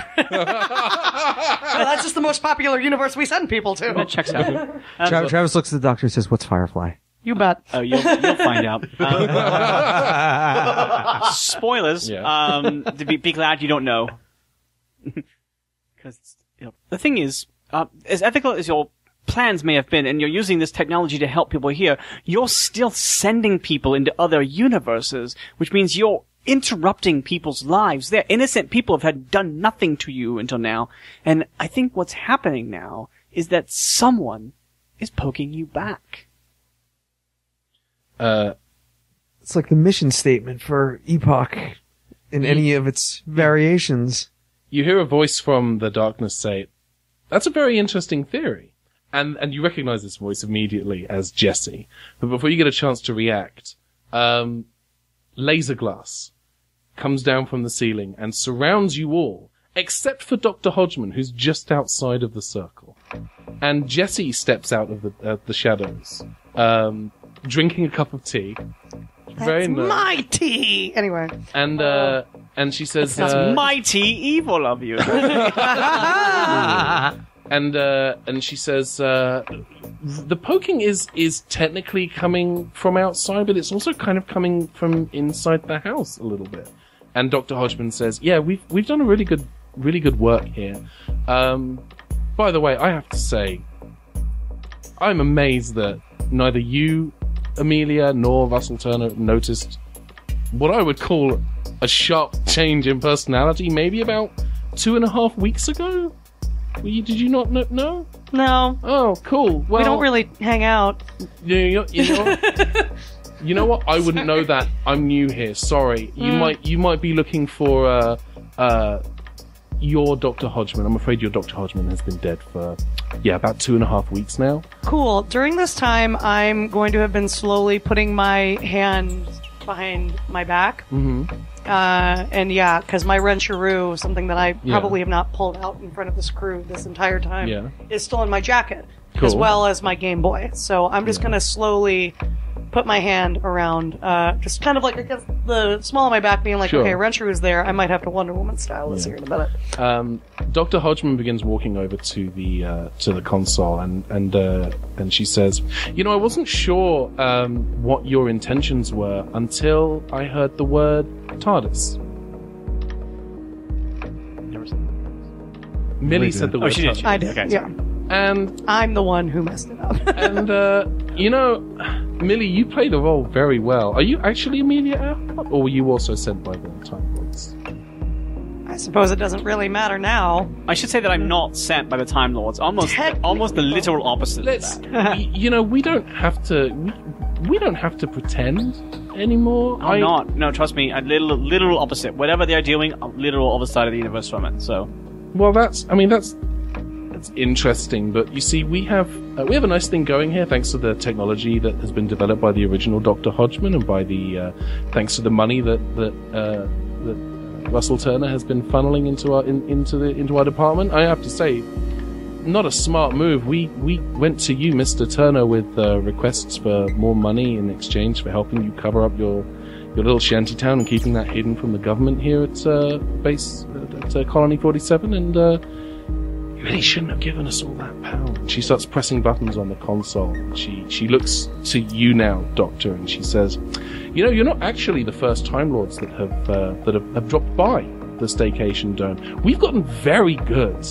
Well, that's just the most popular universe we send people to. That checks out. Travis looks at the doctor and says, "What's Firefly?" You bet. Oh, you'll find out. Spoilers. Yeah. To be glad you don't know. Because the thing is, as ethical as your plans may have been, and you're using this technology to help people here, you're still sending people into other universes, which means you're interrupting people's lives. They're innocent people have done nothing to you until now. And I think what's happening now is that someone is poking you back. It's like the mission statement for Epoch in any of its variations. You hear a voice from the darkness say, "That's a very interesting theory." And you recognize this voice immediately as Jesse. But before you get a chance to react, laser glass comes down from the ceiling and surrounds you all, except for Dr. Hodgman, who's just outside of the circle. And Jesse steps out of the shadows, drinking a cup of tea. Very That's nice. my tea! Anyway. And she says, That's mighty evil of you. and she says, the poking is technically coming from outside, but it's also kind of coming from inside the house a little bit. And Dr. Hodgman says, yeah, we've done a really good work here. By the way, I have to say, I'm amazed that neither you, Amelia, nor Russell Turner noticed what I would call a sharp change in personality maybe about 2.5 weeks ago. Did you not know? No. Oh, cool. Well, We don't really hang out. You know what? I wouldn't know that. I'm new here. Sorry. You might be looking for your Dr. Hodgman. I'm afraid your Dr. Hodgman has been dead for about 2.5 weeks now. Cool. During this time, I'm going to have been slowly putting my hand behind my back. Mm-hmm. And yeah, because my wrencharoo, something that I probably have not pulled out in front of this crew this entire time, is still in my jacket, Cool. as well as my Game Boy. So I'm just going to slowly put my hand around, just kind of like, I guess, the small of my back being like, Sure. okay, wrencharoo's there, I might have to Wonder Woman style this here in a minute. Dr. Hodgman begins walking over to the console, and she says, I wasn't sure what your intentions were until I heard the word TARDIS. Millie said the word she did. TARDIS. I did, Okay, yeah. And I'm the one who messed it up. And, Millie, you play the role very well. Are you actually Amelia Earhart, or were you also sent by the Time Lords? I suppose it doesn't really matter now. I should say that I'm not sent by the Time Lords. Almost the literal opposite Let's, of that. we don't have to, we don't have to pretend anymore. I'm not. No, trust me. A literal opposite. Whatever they are doing, a literal other side of the universe from it. So. Well, that's interesting, but you see, we have a nice thing going here thanks to the technology that has been developed by the original Dr. Hodgman, and by the thanks to the money that Russell Turner has been funneling into our department. I have to say, not a smart move. We went to you, Mr. Turner, with requests for more money in exchange for helping you cover up your little shanty town and keeping that hidden from the government here at base at Colony 47, and you really shouldn't have given us all that power. And she starts pressing buttons on the console. She looks to you now, Doctor, and she says, you're not actually the first Time Lords that have dropped by the Staycation Dome. We've gotten very good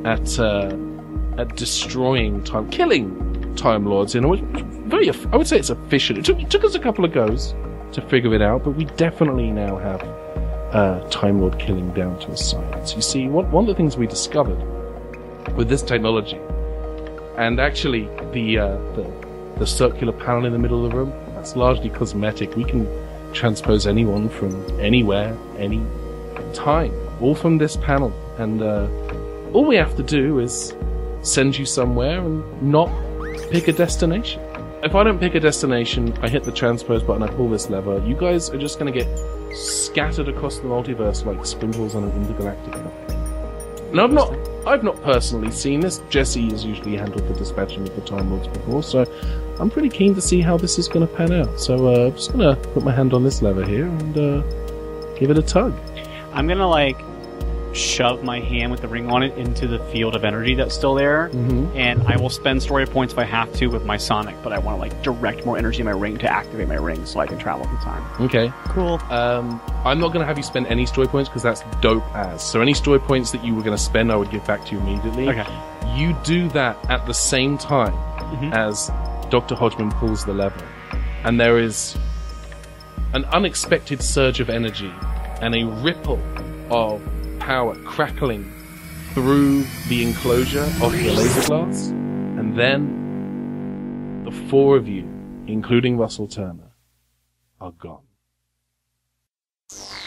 at destroying killing Time Lords in a way. I would say it's efficient. It took us a couple of goes to figure it out, but we definitely now have Time Lord killing down to a science. You see, one of the things we discovered with this technology, and actually the circular panel in the middle of the room, that's largely cosmetic. We can transpose anyone from anywhere, any time, all from this panel. And all we have to do is send you somewhere and not pick a destination. If I don't pick a destination, I hit the transpose button, I pull this lever, you guys are just going to get scattered across the multiverse like sprinkles on an intergalactic map. And I've not personally seen this. Jesse has usually handled the dispatching of the Time Lords before, so I'm pretty keen to see how this is going to pan out. So I'm just going to put my hand on this lever here and give it a tug. I'm gonna shove my hand with the ring on it into the field of energy that's still there, and I will spend story points if I have to with my Sonic, but I want to direct more energy in my ring to activate my ring so I can travel through time. Okay. Cool. I'm not going to have you spend any story points because that's dope as. So any story points that you were going to spend, I would give back to you immediately. Okay. You do that at the same time as Dr. Hodgman pulls the lever, and there is an unexpected surge of energy and a ripple of power crackling through the enclosure of your laser glass, and then the four of you, including Russell Turner, are gone.